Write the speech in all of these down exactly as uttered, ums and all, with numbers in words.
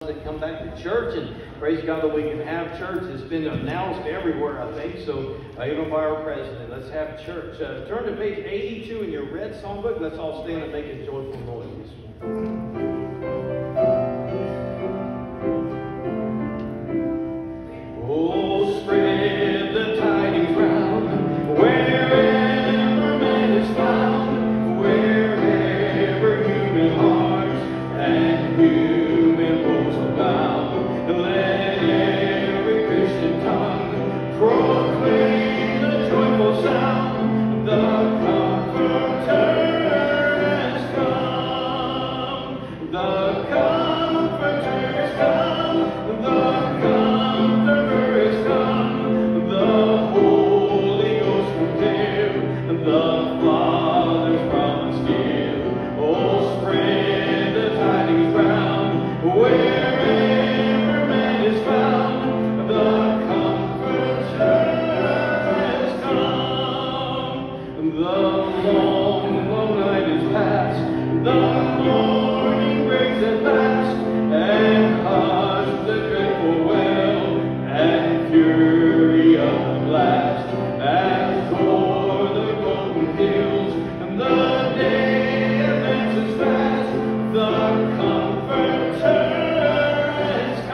to come back to church, and praise God that we can have church. It's been announced everywhere, I think, so uh, even by our president. Let's have church. Uh, turn to page eighty-two in your red songbook. Let's all stand and make a joyful noise this morning. Oh, spread the tidings round, wherever man is found, wherever human hearts and human woes abound. Let every Christian tongue proclaim the joyful sound, the Comforter has come, the Comforter has come, the Comforter has come, the Holy Ghost from heaven, the Father's promise give. Oh, spread the tidings round, wherever man is found, the Comforter has come. The long, long night is past, the morning breaks at last, and hush the dreadful wail and fury of the blast, as o'er the golden hills the day advances fast. The Comforter has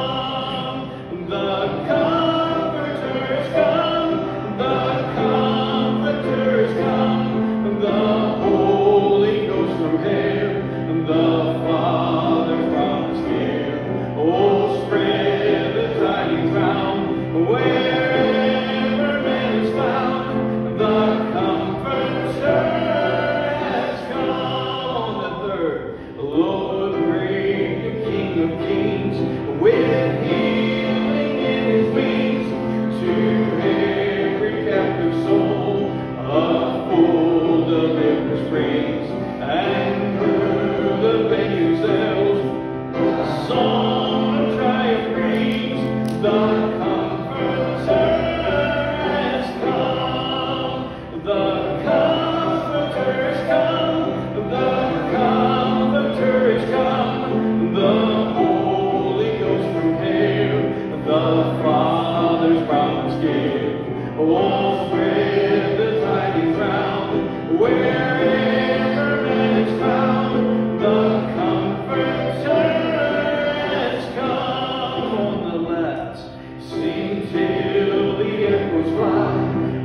come, the Comforter has come, the Comforter has come, the Holy Ghost from heaven, the Father's promise give. Oh, spread the tidings round, wherever man is found, the Comforter has come. The third, Lord, great King of kings, with healing in his wings, to every captive soul a full deliverance brings, and through the venues cells a song of triumph rings. The Comforter has come, the Comforter has come, the Comforter has come, the Holy Ghost from heaven, the Father's promise give. Oh, spread the tidings round, wherever man is found, the Comforter has come. On the last, sing till the echoes fly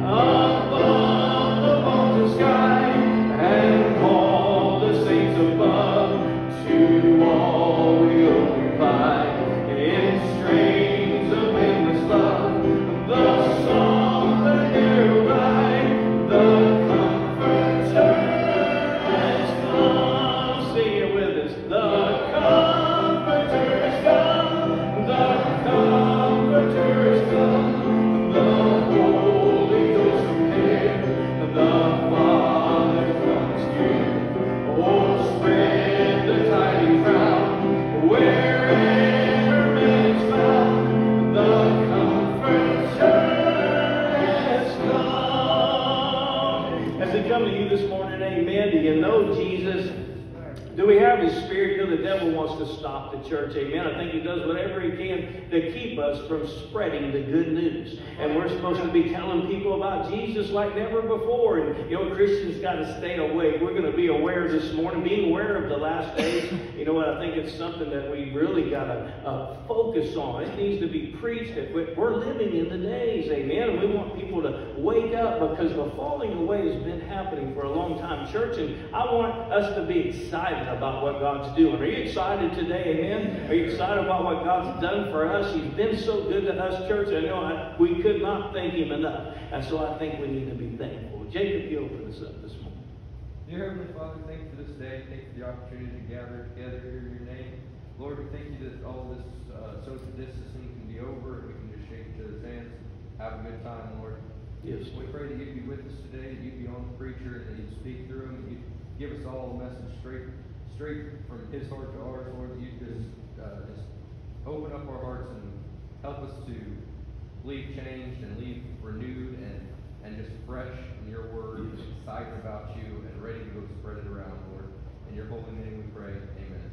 above the vaulted sky, and call the saints above to all we owe reply, in strains of endless love, the song the herald ride. The Comforter has come. Sing it with us. The Comforter has come, the Comforter has come, the Holy Ghost from heaven, the Father's promise give. Oh, spread the tidings round, wherever man is found, the Comforter has come. As they come to you this morning, amen, do you know Jesus? Do we have his spirit? You know, the devil wants to stop the church, amen. I think he does whatever he can to keep us from spreading the good news. And we're supposed to be telling people about Jesus like never before. And, you know, Christians got to stay awake. We're going to be aware this morning, being aware of the last days. You know what? I think it's something that we really got to uh, focus on. It needs to be preached. That we're living in the days, amen. And we want people to wake up, because the falling away has been happening for a long time, church. And I want us to be excited about what God's doing. Are you excited today, amen? Are you excited about what God's done for us? He's been so good to us, church. I know I, we could not thank him enough. And so I think we need to be thankful. Jacob, you open us up this morning. Dear Heavenly Father, thank you for this day. Thank you for the opportunity to gather together here in your name. Lord, we thank you that all this uh, social distancing can be over, and we can just shake each other's hands, have a good time, Lord. Yes. We pray that you'd be with us today, that you'd be on the preacher, and that you'd speak through him, that you'd give us all a message straight straight from his heart to ours, Lord, that you just, uh, just open up our hearts and help us to leave changed and leave renewed and, and just fresh in your word, excited about you and ready to go spread it around, Lord. In your holy name we pray, amen.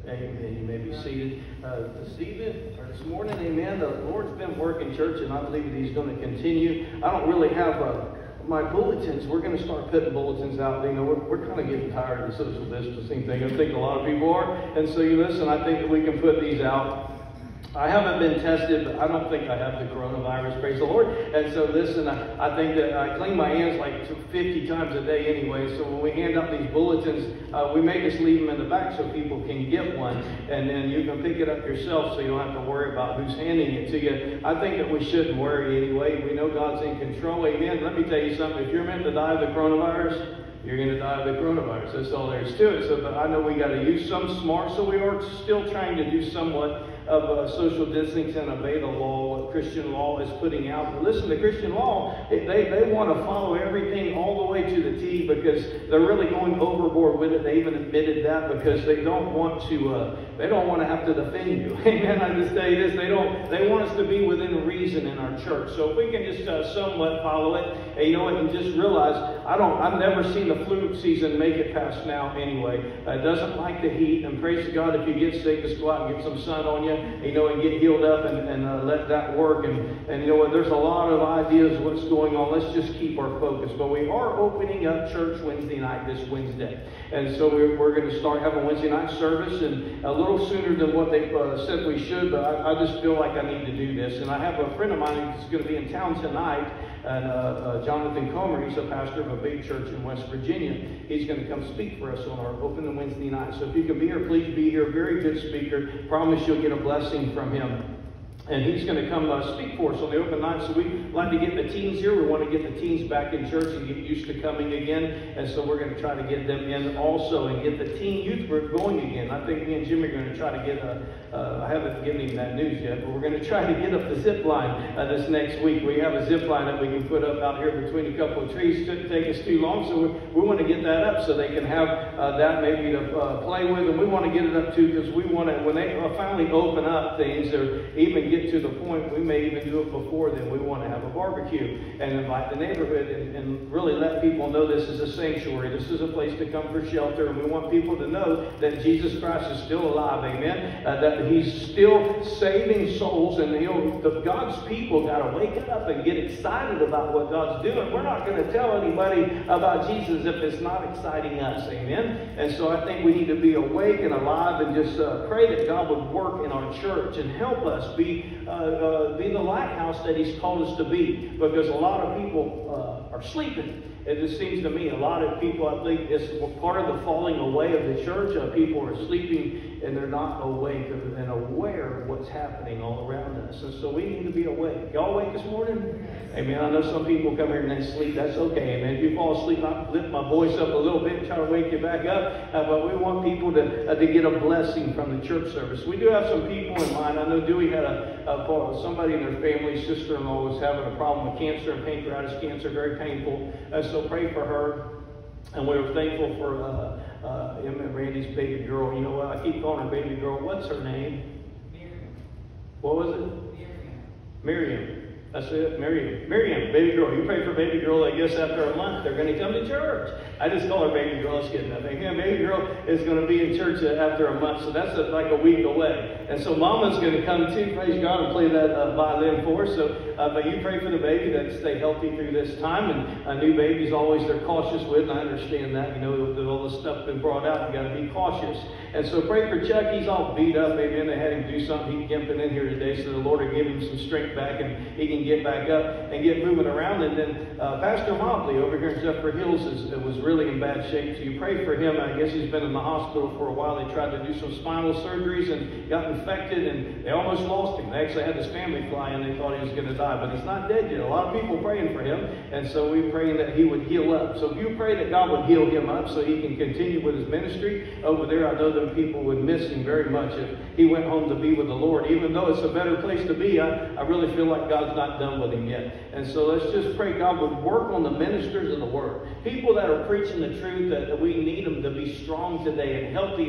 Amen. You may be seated uh, this evening or this morning. Amen. The Lord's been working, church, and I believe that He's going to continue. I don't really have uh, my bulletins. We're going to start putting bulletins out. You know, we're, we're kind of getting tired of the social distancing thing. I think a lot of people are. And so you listen, I think that we can put these out. I haven't been tested, but I don't think I have the coronavirus, praise the Lord. And so listen, I, I think that I clean my hands like fifty times a day anyway. So when we hand out these bulletins, uh, we may just leave them in the back so people can get one. And then you can pick it up yourself so you don't have to worry about who's handing it to you. I think that we shouldn't worry anyway. We know God's in control. Amen. Let me tell you something. If you're meant to die of the coronavirus, you're going to die of the coronavirus. That's all there is to it. So, but I know we got to use some smart. So we are still trying to do somewhat of uh, social distancing and obey the law, what Christian law is putting out. But listen, the Christian law, they, they want to follow everything all the way to the T because they're really going overboard with it. They even admitted that because they don't want to, uh, they don't want to have to defend you. Amen. I just tell you this, they don't, they want us to be within reason in our church. So if we can just uh, somewhat follow it, and you know what, and just realize, I don't, I've never seen the flu season make it past now anyway. Uh, it doesn't like the heat, and praise God, if you get sick, just go out and get some sun on you. You know, and get healed up and, and uh, let that work. And, and you know what, there's a lot of ideas of what's going on. Let's just keep our focus. But we are opening up church Wednesday night this Wednesday. And so we're, we're going to start having Wednesday night service and a little sooner than what they uh, said we should. But I, I just feel like I need to do this. And I have a friend of mine who's going to be in town tonight. And uh, uh, Jonathan Comer, he's a pastor of a big church in West Virginia. He's going to come speak for us on our opening Wednesday night. So if you can be here, please be here. Very good speaker. Promise you'll get a blessing from him. And he's going to come uh, speak for us on the open night. So we like to get the teens here. We want to get the teens back in church and get used to coming again. And so we're going to try to get them in also and get the teen youth group going again. I think me and Jimmy are going to try to get a, uh, I haven't given him that news yet, but we're going to try to get up the zip line uh, this next week. We have a zip line that we can put up out here between a couple of trees. It shouldn't take us too long. So we, we want to get that up so they can have uh, that maybe to uh, play with. And we want to get it up too because we want to, when they uh, finally open up things or even get to the point, we may even do it before then, we want to have a barbecue and invite the neighborhood and, and really let people know this is a sanctuary. This is a place to come for shelter, and we want people to know that Jesus Christ is still alive, amen? Uh, that He's still saving souls, and he'll, the God's people got to wake up and get excited about what God's doing. We're not going to tell anybody about Jesus if it's not exciting us, amen? And so I think we need to be awake and alive and just uh, pray that God would work in our church and help us be uh, uh, be the lighthouse that He's called us to be, because a lot of people uh, are sleeping. It just seems to me a lot of people, I think it's part of the falling away of the church. Uh, people are sleeping and they're not awake and aware of what's happening all around us. And so we need to be awake. Y'all awake this morning? Amen. I know some people come here and they sleep. That's okay, amen. If you fall asleep, I lift my voice up a little bit and try to wake you back up. Uh, but we want people to, uh, to get a blessing from the church service. We do have some people in mind. I know Dewey had a, a somebody in their family, sister-in-law, was having a problem with cancer and pancreatic cancer, very painful. Uh, so pray for her. And we were thankful for uh, uh, him and Randy's baby girl. You know what? I keep calling her baby girl. What's her name? Miriam. What was it? Miriam. Miriam. That's it, Miriam. Miriam, baby girl. You pray for baby girl, I guess after a month they're going to come to church. I just call her baby girl. It's good enough. Amen. Baby girl is going to be in church after a month, so that's a, like a week away. And so Mama's going to come too, praise God, and play that uh, violin for us. So, uh, but you pray for the baby that stay healthy through this time. And a new baby's always they're cautious with, and I understand that. You know, with all the stuff been brought out, you got to be cautious. And so pray for Chuck. He's all beat up. Amen. They had him do something. He's gimping in here today, so the Lord will give him some strength back, and he can get back up and get moving around. And then uh, Pastor Mobley over here in Zephyr Hills is, was really in bad shape. So you pray for him. I guess he's been in the hospital for a while. They tried to do some spinal surgeries and got infected, and they almost lost him. They actually had his family fly in. They thought he was going to die, but he's not dead yet. A lot of people praying for him, and so we're praying that he would heal up. So if you pray that God would heal him up so he can continue with his ministry over there, I know them people would miss him very much if he went home to be with the Lord. Even though it's a better place to be, I, I really feel like God's not done with him yet. And so let's just pray God would work on the ministers of the Word. People that are preaching the truth, that, that we need them to be strong today and healthy and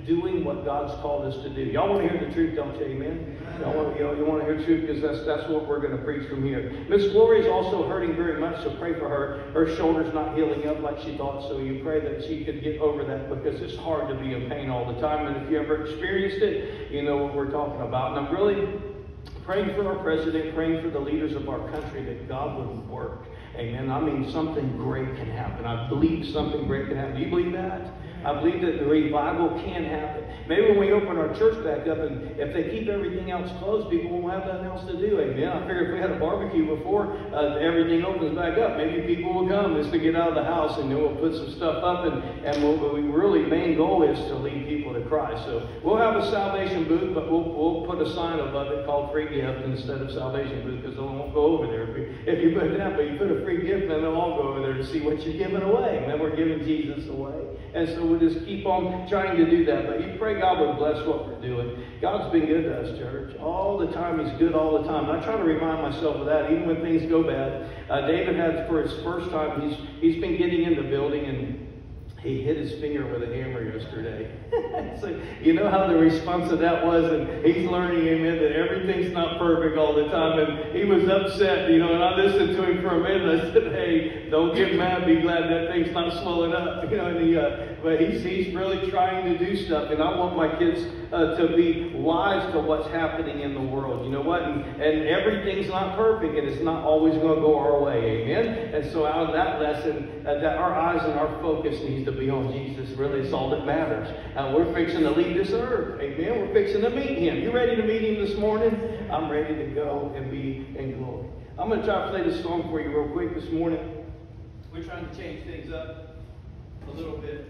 doing what God's called us to do. Y'all want to hear the truth, don't you? Amen? Y'all want, you, know, you want to hear the truth, because that's, that's what we're going to preach from here. Miss Gloria is also hurting very much, so pray for her. Her shoulder's not healing up like she thought, so you pray that she could get over that, because it's hard to be in pain all the time. And if you ever experienced it, you know what we're talking about. And I'm really praying for our president, praying for the leaders of our country, that God would work. Amen. I mean, something great can happen. I believe something great can happen. Do you believe that? I believe that the revival can happen. Maybe when we open our church back up, and if they keep everything else closed, people won't have nothing else to do. Amen. I figure if we had a barbecue before uh, everything opens back up, maybe people will come just to get out of the house, and then we'll put some stuff up, and, and we'll, we really, main goal is to lead people to Christ. So we'll have a salvation booth, but we'll, we'll put a sign above it called free gift instead of salvation booth, because they won't go over there. If you, if you put that, but you put a free gift, then they'll all go over there to see what you're giving away. And then we're giving Jesus away. And so we'll just keep on trying to do that. But you pray God would bless what we're doing. God's been good to us, church. All the time, He's good all the time. And I try to remind myself of that, even when things go bad. Uh, David had, for his first time, he's he's been getting in the building, and he hit his finger with a hammer yesterday. So you know how the response of that was, and he's learning, amen, that everything's not perfect all the time. And he was upset, you know, and I listened to him for a minute, and I said, hey, don't get mad, be glad that thing's not swollen up. You know, and he, uh, but he's, he's really trying to do stuff, and I want my kids uh, to be wise to what's happening in the world. You know what? And, and everything's not perfect, and it's not always going to go our way, amen? And so out of that lesson, uh, that our eyes and our focus needs to be on Jesus. Really, it's all that matters. Uh, we're fixing to leave this earth. Amen. We're fixing to meet Him. You ready to meet Him this morning? I'm ready to go and be in glory. I'm going to try to play this song for you real quick this morning. We're trying to change things up a little bit.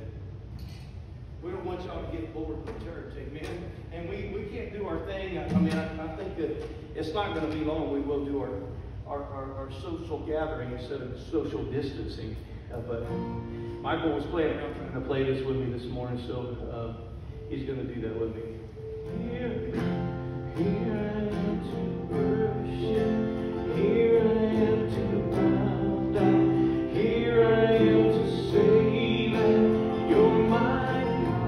We don't want y'all to get bored with church. Amen. And we, we can't do our thing. I, I mean, I, I think that it's not going to be long. We will do our, our, our, our social gathering instead of social distancing. Uh, but Michael was playing around trying to play this with me this morning, so uh, he's going to do that with me. Here, here I am to worship, here I am to bow down, here I am to say that you're my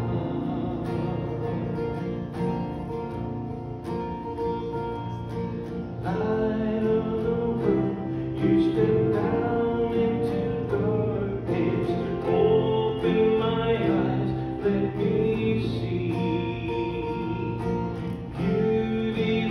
God. Light of the world, you step down into open my eyes, let me see beauty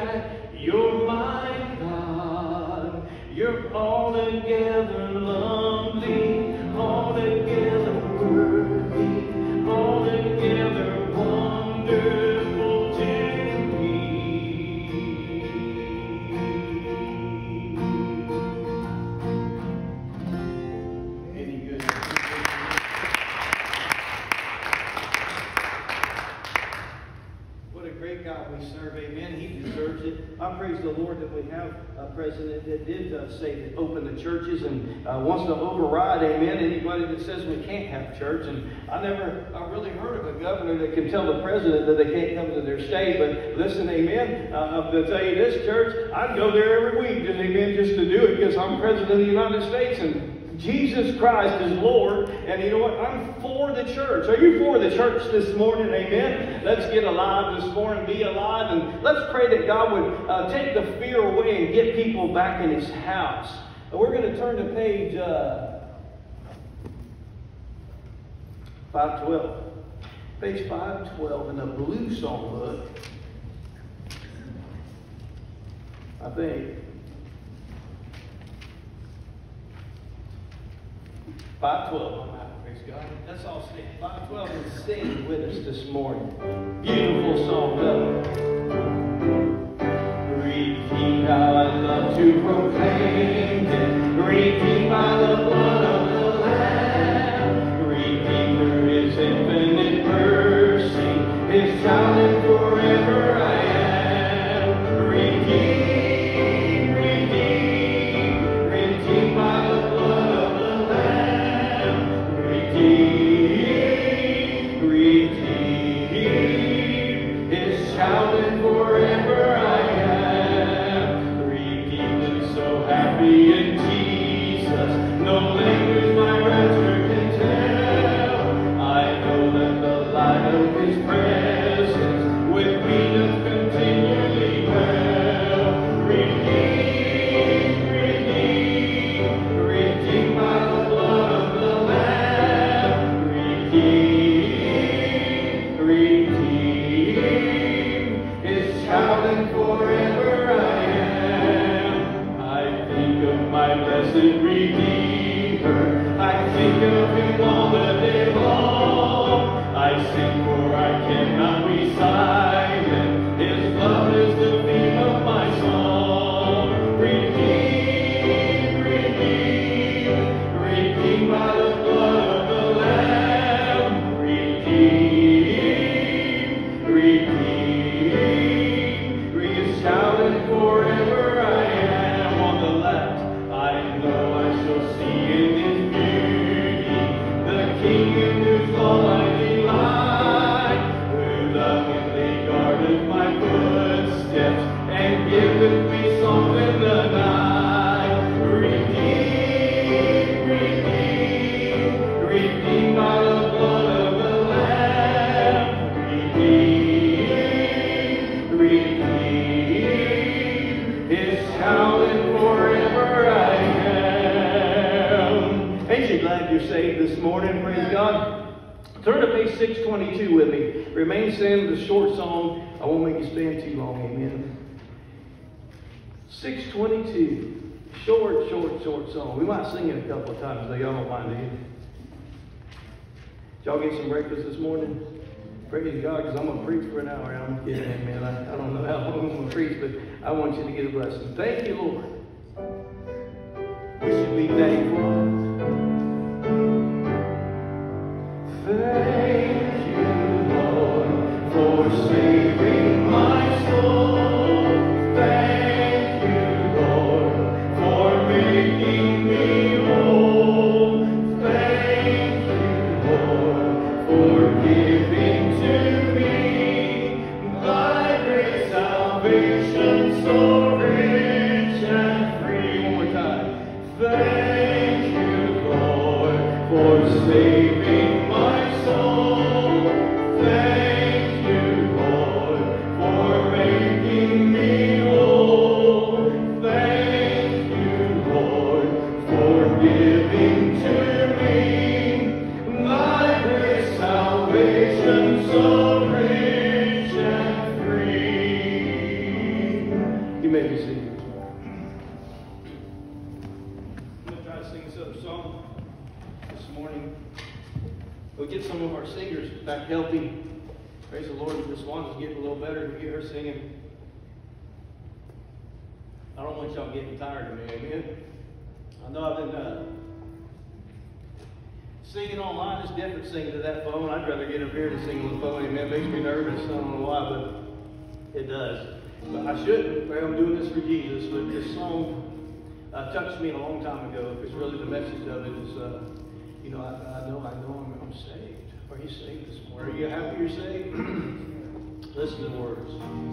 that you're my God. You're altogether lovely, altogether worthy, altogether wonderful to me. Any good? What a great God we serve, amen. He deserves it. I praise the Lord that we have a president that did uh, say to open the churches and uh, wants to override, amen, anybody that says we can't have church. And I never I really heard of a governor that can tell the president that they can't come to their state. But listen, amen, uh, I'll tell you this, church, I'd go there every week, just, amen, just to do it because I'm president of the United States and Jesus Christ is Lord, and you know what? I'm for the church. Are you for the church this morning? Amen. Let's get alive this morning, be alive, and let's pray that God would uh, take the fear away and get people back in His house. And we're going to turn to page uh, five twelve. Page five twelve in the blue songbook. I think. five twelve, praise God. That's all sing. five twelve and sing with us this morning. Beautiful song, though. Redeemed, how I love to proclaim it. Redeemed by the blood of the Lamb. Redeemed through His infinite mercy. His child and forever I am. Redeemed, redeemed, redeemed by the blood of the Lamb. Redeemed, redeemed, His child and forever I am. Redeemed and so happy in Jesus, no language my rapture can tell. I know that the light of His presence with me does continually dwell. Redeemed, redeemed, redeemed by the blood of the Lamb. Redeemed, redeemed, His child and forever I am. I think of my blessed Redeemer. I think of Him all the day long. I sing for I cannot be silent. His love is the theme of my song. Redeemed, redeemed, redeemed by the blood of the Lamb. Redeemed, redeemed, His child and forever I am. On the left, I know I shall see in His beauty the King in whose law I delight, who lovingly guardeth my footsteps and giveth me songs in the night. Redeemed, redeemed, redeemed by the blood of the Lamb. Redeemed, redeemed, His child and forever I am. Ain't you glad you're saved this morning? Praise God. Turn to page six twenty-two with me. Remain standing, the short song. I won't make you stand too long, amen. six twenty-two. Short, short, short song. We might sing it a couple of times, though. Y'all don't mind, do you? Did y'all get some breakfast this morning? Praise God, because I'm going to preach for an hour. I'm kidding, amen. I, I don't know how long I'm going to preach, but I want you to get a blessing. Thank you, Lord. We should be thankful. Thank you, Lord, for saving my soul. Thank you, Lord, for making me whole. Thank you, Lord, for giving to me thy great salvation so rich and free. One more time. Thank you, Lord, for saving my soul. Thank you, Lord, for making me whole. Thank you, Lord, for giving to me thy great salvation so rich and free. may be seated. I'm going to try to sing this other song this morning. We'll get some of our singers back healthy. Praise the Lord. This one's getting a little better to get her singing. I don't want y'all getting tired of me, amen? I know I've been uh, singing online. It's different singing to that phone. I'd rather get up here to sing on the phone, amen. It makes me nervous. I don't know why, but it does. But I shouldn't. I'm doing this for Jesus. But this song uh, touched me a long time ago, because really the message of it is, uh, you know, I, I know, I know I'm, I'm saved. Are you saved this morning? Are you happy you're saved? Listen to the words.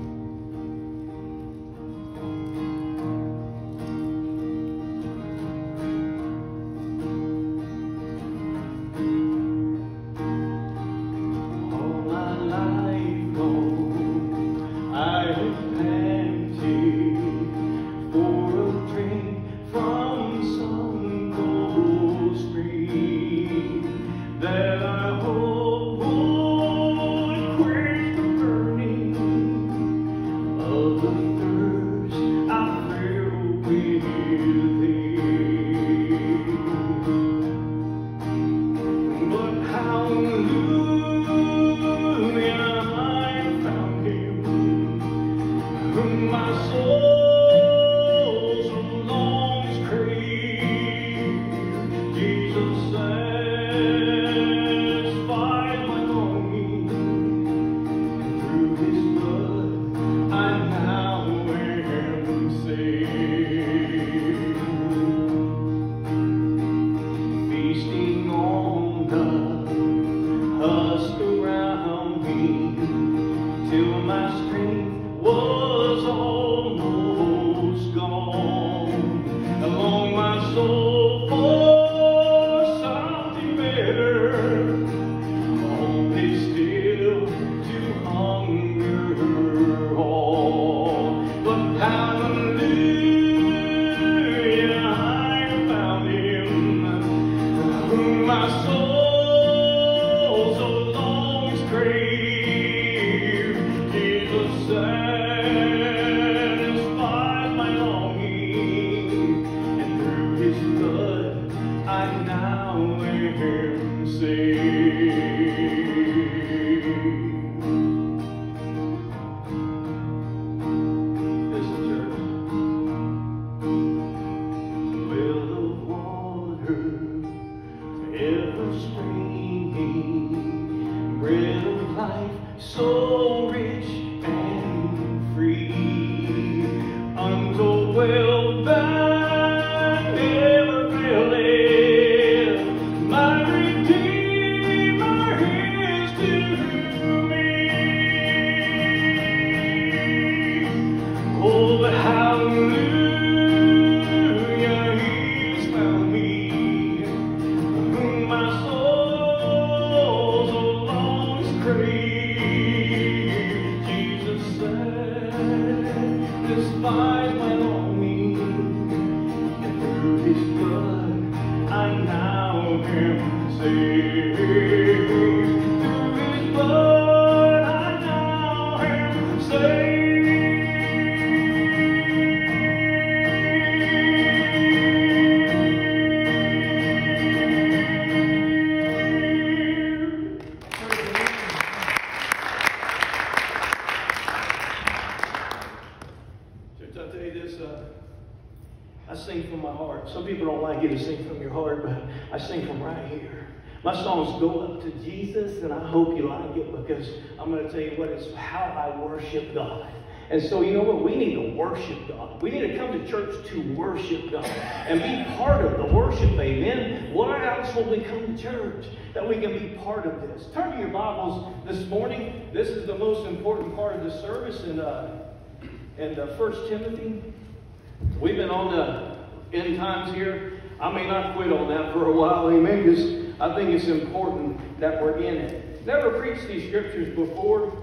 My songs go up to Jesus, and I hope you like it, because I'm going to tell you what, it's how I worship God. And so, you know what? We need to worship God. We need to come to church to worship God and be part of the worship, amen? Why else will we come to church? That we can be part of this. Turn to your Bibles this morning. This is the most important part of the service in, uh, in uh, First Timothy. We've been on the end times here. I may not quit on that for a while, amen, because I think it's important that we're in it. Never preached these scriptures before.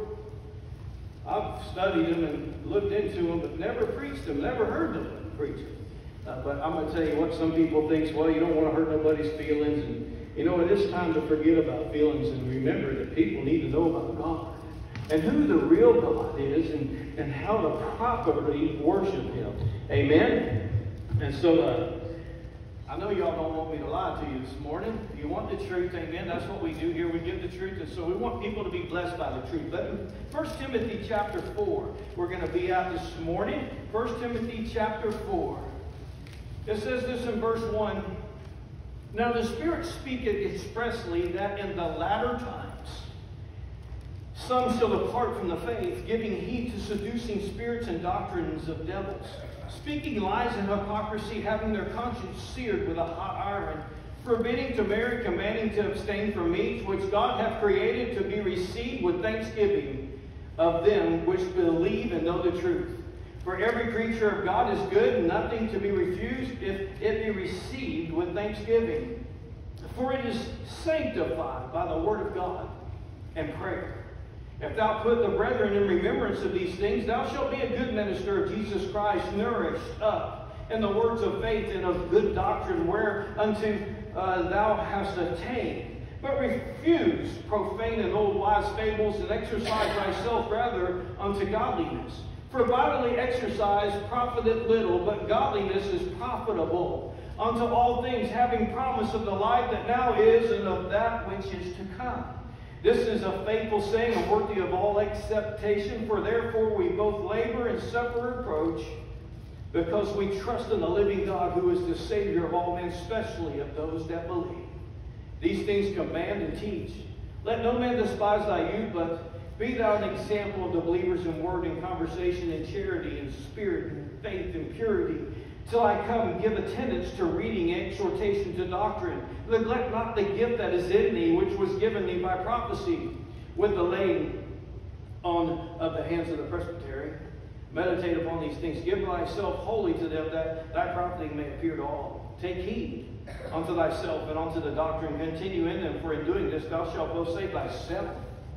I've studied them and looked into them, but never preached them, never heard them preached. Uh, but I'm going to tell you what, some people think, well, you don't want to hurt nobody's feelings. And you know, it is time to forget about feelings and remember that people need to know about God. and who the real God is, and, and how to properly worship Him. Amen? And so, uh, I know y'all don't want me to lie to you this morning. You want the truth, amen? That's what we do here. We give the truth, and so we want people to be blessed by the truth. But in First Timothy chapter four, we're going to be out this morning. First Timothy chapter four. It says this in verse one. Now the Spirit speaketh expressly that in the latter times some shall depart from the faith, giving heed to seducing spirits and doctrines of devils, speaking lies and hypocrisy, having their conscience seared with a hot iron, forbidding to marry, commanding to abstain from meats, which God hath created to be received with thanksgiving of them which believe and know the truth. For every creature of God is good, and nothing to be refused if it be received with thanksgiving. For it is sanctified by the word of God and prayer. If thou put the brethren in remembrance of these things, thou shalt be a good minister of Jesus Christ, nourished up in the words of faith and of good doctrine, whereunto uh, thou hast attained. But refuse profane and old wise fables, and exercise thyself rather unto godliness. For bodily exercise profiteth little, but godliness is profitable unto all things, having promise of the life that now is, and of that which is to come. This is a faithful saying, and worthy of all acceptation, for therefore we both labor and suffer reproach, because we trust in the living God, who is the Savior of all men, especially of those that believe. These things command and teach. Let no man despise thy youth, but be thou an example of the believers in word and conversation and charity and spirit and faith and purity. Till I come and give attendance to reading and exhortation to doctrine. Neglect not the gift that is in thee, which was given thee by prophecy, with the laying on of the hands of the presbytery. Meditate upon these things. Give thyself wholly to them, that thy profiting may appear to all. Take heed unto thyself and unto the doctrine. Continue in them, for in doing this thou shalt both save thyself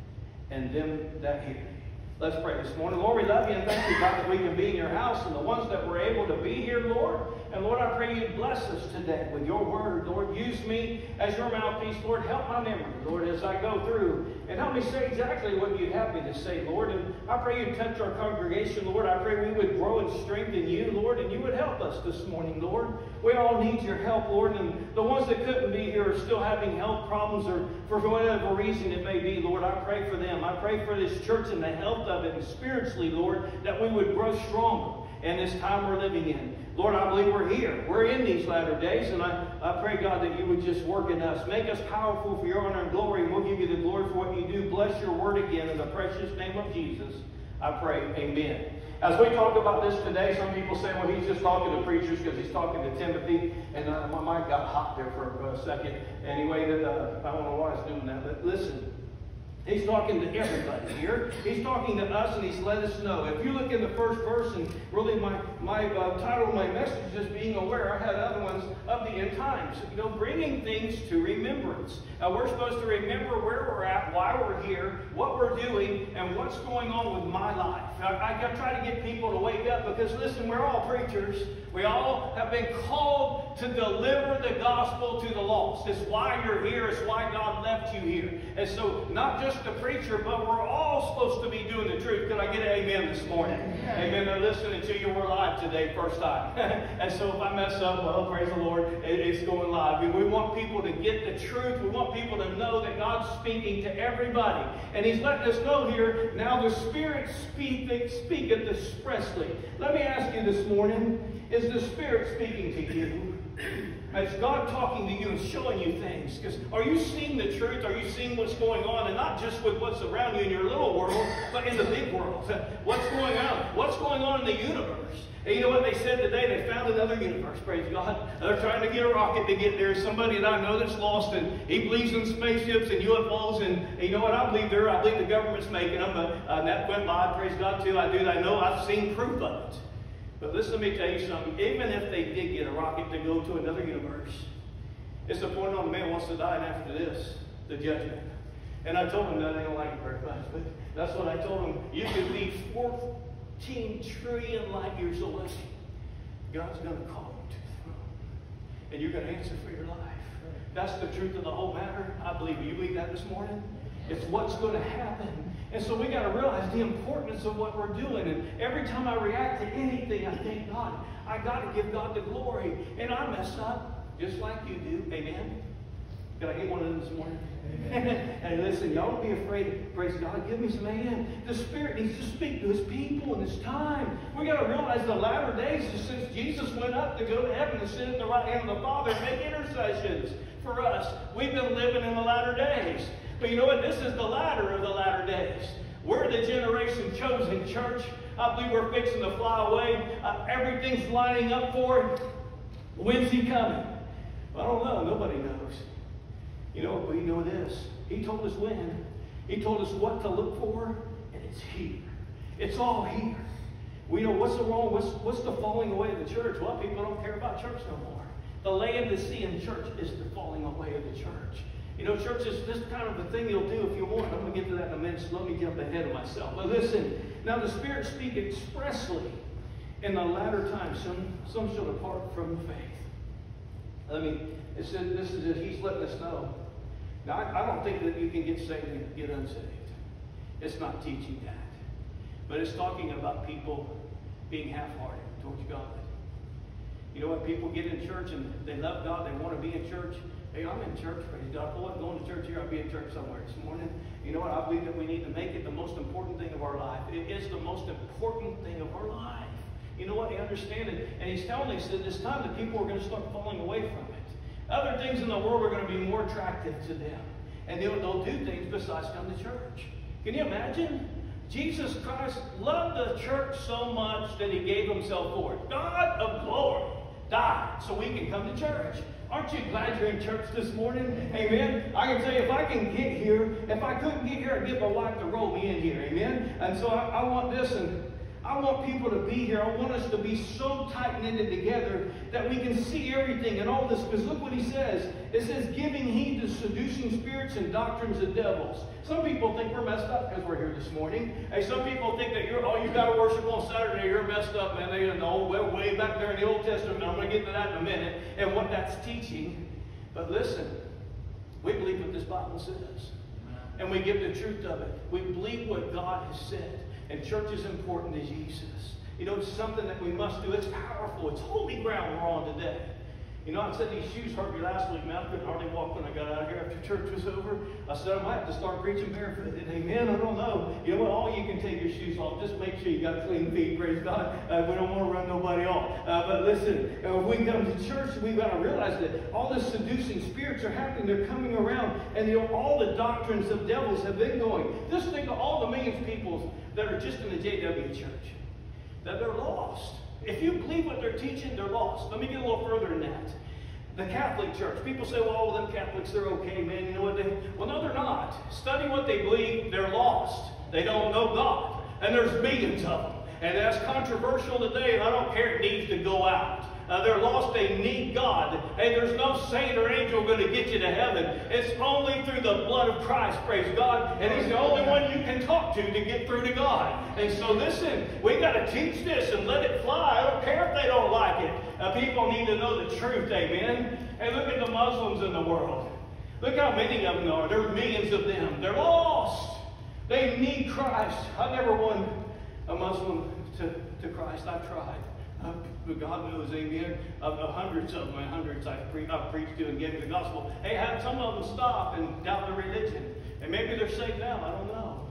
and them that hear. Let's pray this morning. Lord, we love you and thank you, God, that we can be in your house, and the ones that were able to be here, Lord. And Lord, I pray you bless us today with your word. Lord, use me as your mouthpiece. Lord, help my memory, Lord, as I go through. And help me say exactly what you'd have me to say, Lord. And I pray you touch our congregation, Lord. I pray we would grow in strength in you, Lord, and you would help us this morning, Lord. We all need your help, Lord. And the ones that couldn't be here are still having health problems, or for whatever reason it may be, Lord. I pray for them. I pray for this church and the health of it, and spiritually, Lord, that we would grow stronger in this time we're living in. Lord, I believe we're here. We're in these latter days, and I, I pray, God, that you would just work in us. Make us powerful for your honor and glory, and we'll give you the glory for what you do. Bless your word again in the precious name of Jesus. I pray, amen. As we talk about this today, some people say, well, he's just talking to preachers because he's talking to Timothy. And uh, my mind got hot there for a second. Anyway, that uh, I don't know why I was doing that, but listen. He's talking to everybody here. He's talking to us, and he's let us know. If you look in the first person, really my, my uh, title of my message is Being Aware. I had other ones of the end times. You know, bringing things to remembrance. Now, we're supposed to remember where we're at, why we're here, what we're doing, and what's going on with my life. I, I try to get people to wake up because, listen, we're all preachers. We all have been called to deliver the gospel to the lost. It's why you're here. It's why God left you here. And so, not just the preacher, but we're all supposed to be doing the truth. Can I get an amen this morning? Amen. They're listening to you. We're live today, first time. And so if I mess up, well, praise the Lord, it's going live. I mean, we want people to get the truth. We want people to know that God's speaking to everybody. And he's letting us know here, now the Spirit speaketh, speaketh expressly. Let me ask you this morning, is the Spirit speaking to you? Is God talking to you and showing you things? Because are you seeing the truth? Are you seeing what's going on? And not just with what's around you in your little world, but in the big world. What's going on? What's going on in the universe? And you know what they said today? They found another universe, praise God. They're trying to get a rocket to get there. Somebody that I know that's lost, and he believes in spaceships and U F Os. And, and you know what? I believe there. I believe the government's making them. But uh, that went live, praise God, too. I do. I know. I've seen proof of it. But listen, let me tell you something. Even if they did get a rocket to go to another universe, it's the point on the man wants to die, and after this, the judgment. And I told him that I don't like it very much, but that's what I told him. You could be fourteen trillion light years away. God's going to call you to the throne, and you're going to answer for your life. That's the truth of the whole matter. I believe. You believe that this morning? It's what's going to happen. And so we got to realize the importance of what we're doing. And every time I react to anything, I think, God, I got to give God the glory. And I mess up just like you do. Amen? Did I get one of them this morning? And listen, y'all don't be afraid. Praise God. Give me some amen. The Spirit needs to speak to His people in this time. We got to realize the latter days, since Jesus went up to go to heaven and sit at the right hand of the Father and make intercessions for us, we've been living in the latter days. But you know what? This is the latter of the latter days. We're the generation chosen, church. I believe we're fixing to fly away. Uh, everything's lining up for it. When's He coming? I don't know. Nobody knows. You know, but you know this. He told us when. He told us what to look for, and it's here. It's all here. We know what's the wrong, what's, what's the falling away of the church. Well, people don't care about church no more. The Laodicean church is the falling away of the church. You know, church is this kind of the thing you'll do if you want. I'm going to get to that in a minute, so let me jump ahead of myself. But listen, now the Spirit speaks expressly in the latter times, some, some shall depart from the faith. I mean, it said, this is it. He's letting us know. Now, I, I don't think that you can get saved and get unsaved. It's not teaching that. But it's talking about people being half-hearted towards God. You know what? People get in church and they love God. They want to be in church. Hey, I'm in church, praise God. If I wasn't going to church here, I'd be in church somewhere this morning. You know what? I believe that we need to make it the most important thing of our life. It is the most important thing of our life. You know what? You understand it. And He's telling us that it's time that people are going to start falling away from it. Other things in the world are going to be more attractive to them. And they'll, they'll do things besides come to church. Can you imagine? Jesus Christ loved the church so much that He gave Himself for it. God of glory died so we can come to church. Aren't you glad you're in church this morning? Amen. I can tell you, if I can get here, if I couldn't get here, I'd get my wife to roll me in here. Amen. And so I, I want this, and I want people to be here. I want us to be so tight-knitted together that we can see everything and all this. Because look what He says. It says, giving heed to seducing spirits and doctrines of devils. Some people think we're messed up because we're here this morning. Hey, some people think that you're, oh, you got to worship on Saturday. You're messed up, man. They know well, way back there in the Old Testament. I'm going to get to that in a minute and what that's teaching. But listen, we believe what this Bible says. And we give the truth of it. We believe what God has said. And church is important to Jesus. You know, it's something that we must do. It's powerful. It's holy ground we're on today. You know, I said these shoes hurt me last week, man. I couldn't hardly walk when I got out of here after church was over. I said I might have to start preaching barefooted. Amen. I don't know. You know what? All you can take your shoes off. Just make sure you got clean feet. Praise God. Uh, we don't want to run nobody off. Uh, but listen, uh, when we come to church, we've got to realize that all the seducing spirits are happening. They're coming around. And you know, all the doctrines of devils have been going. Just think of all the millions of people that are just in the J W church. That they're lost. If you believe what they're teaching, they're lost. Let me get a little further than that. The Catholic Church. People say, well, all them Catholics, they're okay, man. You know what? They, well, no, they're not. Study what they believe. They're lost. They don't know God. And there's millions of them. And that's controversial today, and I don't care. It needs to go out. Uh, they're lost. They need God. Hey, there's no saint or angel going to get you to heaven. It's only through the blood of Christ, praise God. And He's the only one you can talk to to get through to God. And so listen, we got to teach this and let it fly. I don't care if they don't like it. Uh, people need to know the truth, amen. Hey, look at the Muslims in the world. Look how many of them are. There are millions of them. They're lost. They need Christ. I never won a Muslim to, to Christ. I've tried. Uh, but God knows, amen. Of uh, hundreds of them, and hundreds I've, pre I've preached to and given the gospel. Hey, have some of them stop and doubt their religion. And maybe they're saved now. I don't know.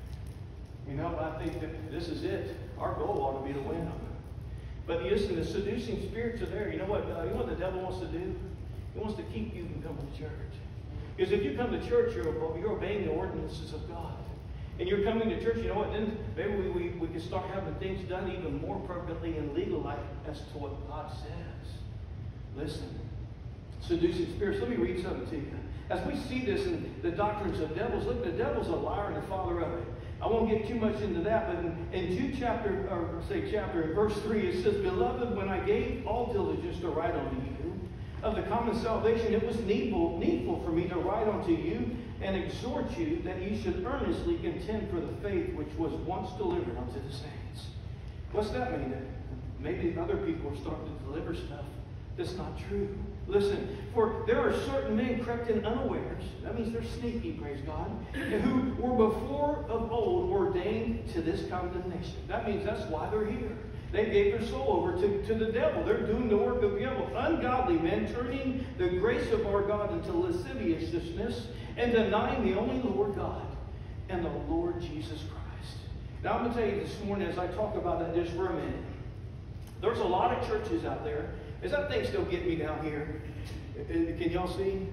You know, but I think that this is it. Our goal ought to be to win them. But listen, the seducing spirits are there. You know what? Uh, you know what the devil wants to do? He wants to keep you from coming to church. Because if you come to church, you're, you're obeying the ordinances of God. And you're coming to church, you know what, then maybe we, we, we can start having things done even more appropriately and legal like as to what God says. Listen, seducing spirits. Let me read something to you. As we see this in the doctrines of devils, look, the devil's a liar and the father of it. I won't get too much into that, but in, in Jude chapter, or say chapter, in verse three, it says, Beloved, when I gave all diligence to write unto you of the common salvation, it was needful, needful for me to write unto you and exhort you that you should earnestly contend for the faith which was once delivered unto the saints. What's that mean? That maybe other people are starting to deliver stuff That's not true. Listen, for there are certain men crept in unawares. That means they're sneaky, praise God. Who were before of old ordained to this condemnation. That means that's why they're here. They gave their soul over to, to the devil. They're doing the work of the devil. Ungodly men turning the grace of our God into lasciviousness and denying the only Lord God and the Lord Jesus Christ. Now I'm going to tell you this morning as I talk about that just for a minute. There's a lot of churches out there. Is that thing still getting me down here? Can y'all see?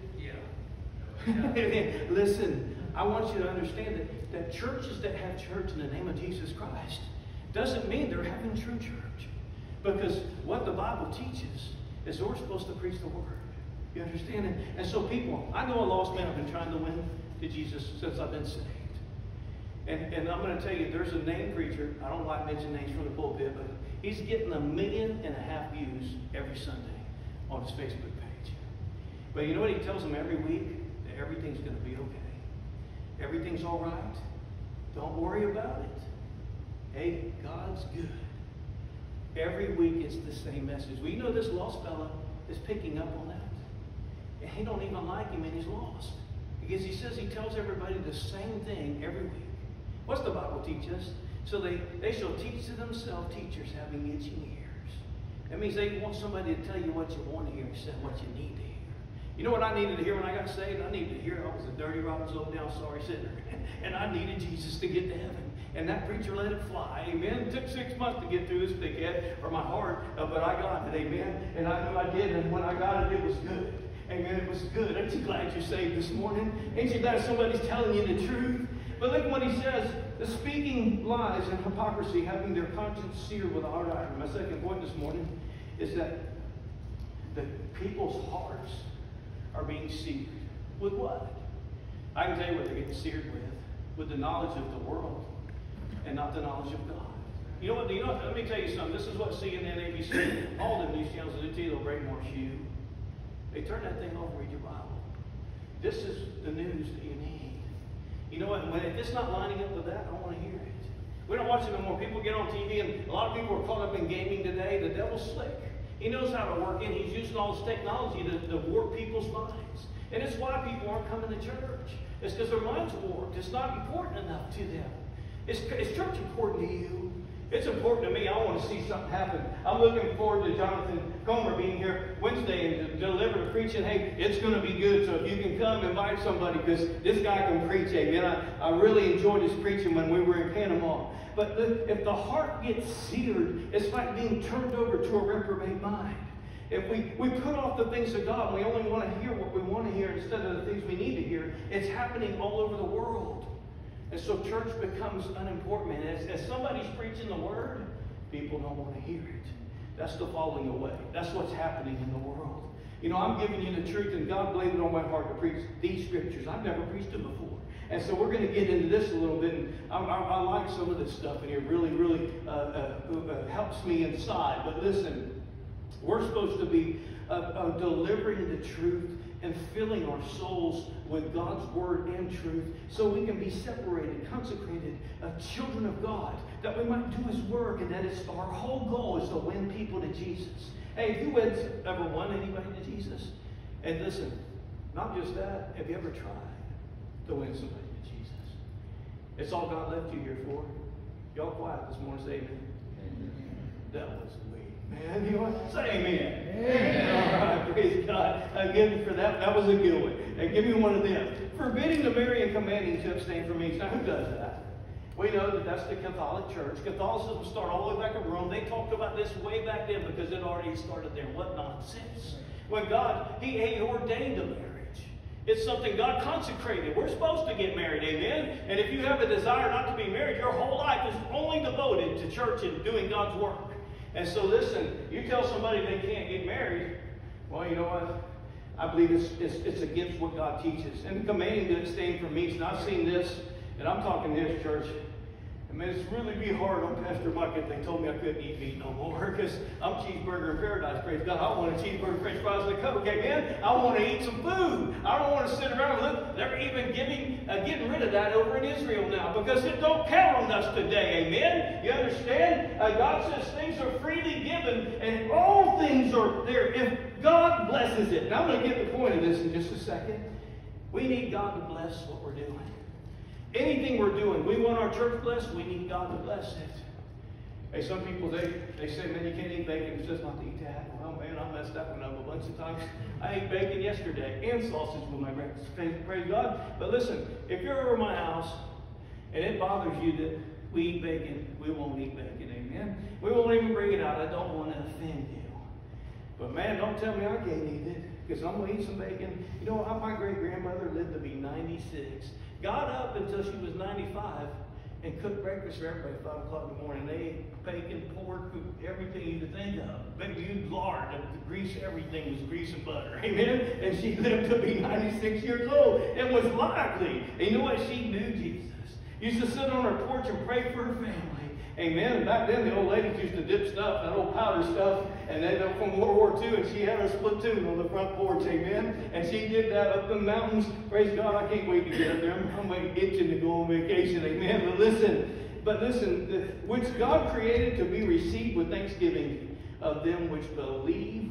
Yeah. Listen, I want you to understand that, that churches that have church in the name of Jesus Christ doesn't mean they're having true church. Because what the Bible teaches is we're supposed to preach the word. You understand it? And so people, I know a lost man I've been trying to win to Jesus since I've been saved. And, and I'm going to tell you, there's a name preacher. I don't like mentioning names from the pulpit, but he's getting a million and a half views every Sunday on his Facebook page. But you know what he tells them every week? That everything's going to be okay. Everything's all right. Don't worry about it. Hey, God's good. Every week it's the same message. Well, you know this lost fella is picking up on that. And he don't even like him and he's lost. Because he says he tells everybody the same thing every week. What's the Bible teach us? So they, they shall teach to themselves teachers having itching ears. That means they want somebody to tell you what you want to hear instead of what you need to hear. You know what I needed to hear when I got saved? I needed to hear I was a dirty, rotten, low down, sorry sinner. And I needed Jesus to get to heaven. And that preacher let it fly. Amen. It took six months to get through this thick head or my heart, uh, but I got it. Amen. And I knew I did. And when I got it, it was good. Amen. It was good. Aren't you glad you're saved this morning? Ain't you glad somebody's telling you the truth? But look what he says. The speaking lies and hypocrisy, having their conscience seared with a hard iron. My second point this morning is that the people's hearts are being seared. With what? I can tell you what they're getting seared with. With the knowledge of the world and not the knowledge of God. You know what? You know what? Let me tell you something. This is what C N N, A B C, all the news channels will do to you. They'll brainwash you. They turn that thing over, read your Bible. This is the news that you need. You know what? When, if it's not lining up with that, I don't want to hear it. We don't watch it no more. People get on T V, and a lot of people are caught up in gaming today. The devil's slick. He knows how to work in. He's using all this technology to, to warp people's minds. And it's why people aren't coming to church. It's because their minds are warped. It's not important enough to them. Is, is church important to you? It's important to me. I want to see something happen. I'm looking forward to Jonathan Comer being here Wednesday and to deliver the preaching. Hey, it's going to be good. So if you can come, invite somebody because this guy can preach. Amen. I, I really enjoyed his preaching when we were in Panama. But the, if the heart gets seared, it's like being turned over to a reprobate mind. If we, we put off the things of God, and we only want to hear what we want to hear instead of the things we need to hear, it's happening all over the world. And so church becomes unimportant. And as, as somebody's preaching the word, people don't want to hear it. That's the falling away. That's what's happening in the world. You know, I'm giving you the truth, and God laid it on my heart to preach these scriptures. I've never preached them before. And so we're going to get into this a little bit. And I, I, I like some of this stuff in here. Really, really uh, uh, uh, helps me inside. But listen, we're supposed to be uh, uh, delivering the truth and filling our souls with God's word and truth so we can be separated, consecrated, uh, children of God, that we might do his work, and that is our whole goal is to win people to Jesus. Hey, have you ever won anybody to Jesus? And listen, not just that, have you ever tried to win somebody to Jesus? It's all God left you here for. Y'all quiet this morning, say amen. Amen. That was weak. Man, you want to say amen? Amen. All right, praise God. Uh, give me for that. That was a good one. Uh, give me one of them. Forbidding to marry and commanding to abstain from meats. Now, who does that? We know that that's the Catholic Church. Catholicism started all the way back in Rome. They talked about this way back then because it already started there. What nonsense. When God, he, he ordained a marriage. It's something God consecrated. We're supposed to get married, amen? And if you have a desire not to be married, your whole life is only devoted to church and doing God's work. And so listen, you tell somebody they can't get married, well, you know what? I believe it's, it's, it's against what God teaches. And commanding to abstain from meats. And I've seen this, and I'm talking this, church. I mean, it's really be hard on Pastor Mike if they told me I couldn't eat meat no more, because I'm cheeseburger in paradise, praise God. I want a cheeseburger, french fries, and a Coke, amen? I want to eat some food. I don't want to sit around and look. They're even giving, uh, getting rid of that over in Israel now, because it don't count on us today, amen? You understand? Uh, God says things are freely given, and all things are there. If God blesses it, now I'm going to get the point of this in just a second. We need God to bless what we're doing. Anything we're doing, we want our church blessed, we need God to bless it. Hey, some people, they, they say, man, you can't eat bacon, it's just not to eat that. Well, man, I messed that one up a bunch of times. I ate bacon yesterday and sausage with my breakfast. Praise God. But listen, if you're over my house and it bothers you that we eat bacon, we won't eat bacon, amen? We won't even bring it out. I don't want to offend you. But man, don't tell me I can't eat it, because I'm going to eat some bacon. You know, my great-grandmother lived to be ninety-six. Got up until she was ninety-five and cooked breakfast for everybody at five o'clock in the morning. They ate bacon, pork, everything you could think of. Baby, used lard, the grease, everything was grease and butter. Amen? And she lived to be ninety-six years old and was lively. And you know what? She knew Jesus. Used to sit on her porch and pray for her family. Amen. And back then, the old ladies used to dip stuff, that old powder stuff, and they were from World War Two, and she had her splatoon on the front porch. Amen. And she did that up in the mountains. Praise God. I can't wait to get up there. I'm, I'm waiting, itching to go on vacation. Amen. But listen, but listen, the, which God created to be received with thanksgiving of them which believe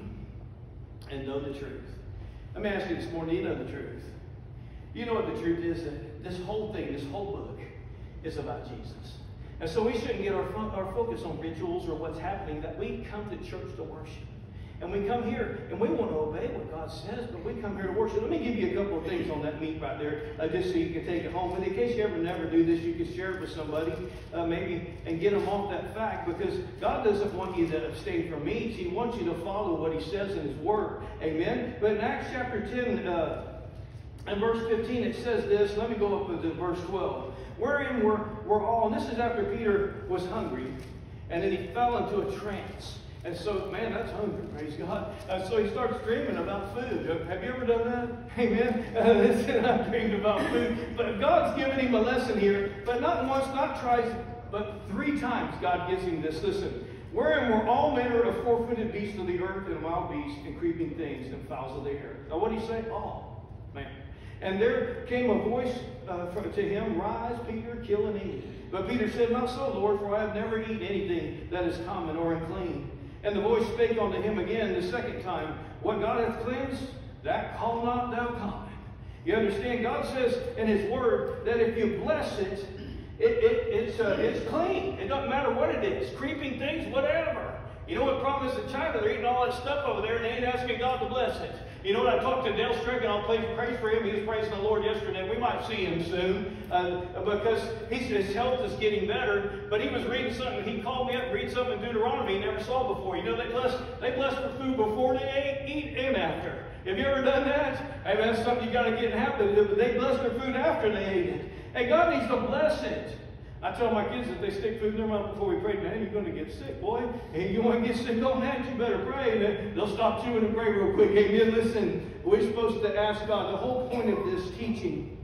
and know the truth. Let me ask you this morning, do you know the truth? You know what the truth is? That this whole thing, this whole book, is about Jesus. And so we shouldn't get our, our focus on rituals or what's happening, that we come to church to worship. And we come here, and we want to obey what God says, but we come here to worship. Let me give you a couple of things on that meat right there, uh, just so you can take it home. But in case you ever never do this, you can share it with somebody, uh, maybe, and get them off that fact, because God doesn't want you to abstain from meat. He wants you to follow what He says in His Word. Amen? But in Acts chapter ten, uh, and verse fifteen, it says this. Let me go up to verse twelve. Wherein we're, we're all, and this is after Peter was hungry, and then he fell into a trance. And so, man, that's hungry, praise God. Uh, so he starts dreaming about food. Have you ever done that? Amen? Uh, listen, I'm dreaming about food. But God's given him a lesson here, but not once, not twice, but three times God gives him this. Listen, wherein were all manner of four-footed beasts of the earth, and wild beasts, and creeping things, and fowls of the air. Now, what did he say? All, man. And there came a voice uh, from, to him, Rise, Peter, kill and eat. But Peter said, Not so, Lord, for I have never eaten anything that is common or unclean. And the voice spake unto him again the second time, What God hath cleansed, that call not thou common. You understand? God says in His Word that if you bless it, it, it it's, uh, it's clean. It doesn't matter what it is. Creeping things, whatever. You know what problem is in China? They're eating all that stuff over there and they ain't asking God to bless it. You know what? I talked to Dale Strickland. I'll play praise for him. He was praising the Lord yesterday. We might see him soon uh, because he's, his health is getting better. But he was reading something. He called me up and read something in Deuteronomy he never saw before. You know, they bless, they bless for food before they ate, eat and after. Have you ever done that? Hey, that's something you got to get in habit of. They bless their food after they ate it. Hey, God needs to bless it. I tell my kids that they stick food in their mouth before we pray, man, you're going to get sick, boy. And you want to get sick on that, you better pray. And they'll stop chewing and pray real quick. Amen. Listen, we're supposed to ask God. The whole point of this teaching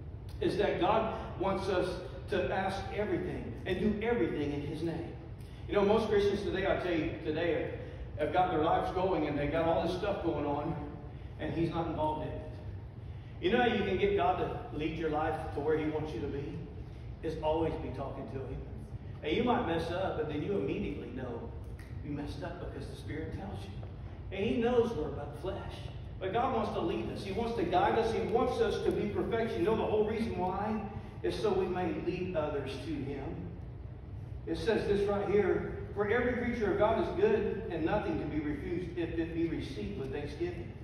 is that God wants us to ask everything and do everything in His name. You know, most Christians today, I tell you, today have got their lives going and they got all this stuff going on and He's not involved in it. You know how you can get God to lead your life to where He wants you to be? Is always be talking to Him. And you might mess up, but then you immediately know you messed up because the Spirit tells you. And He knows we're about flesh. But God wants to lead us. He wants to guide us. He wants us to be perfection. You know the whole reason why? Is so we may lead others to Him. It says this right here, For every creature of God is good, and nothing can be refused if it be received with thanksgiving.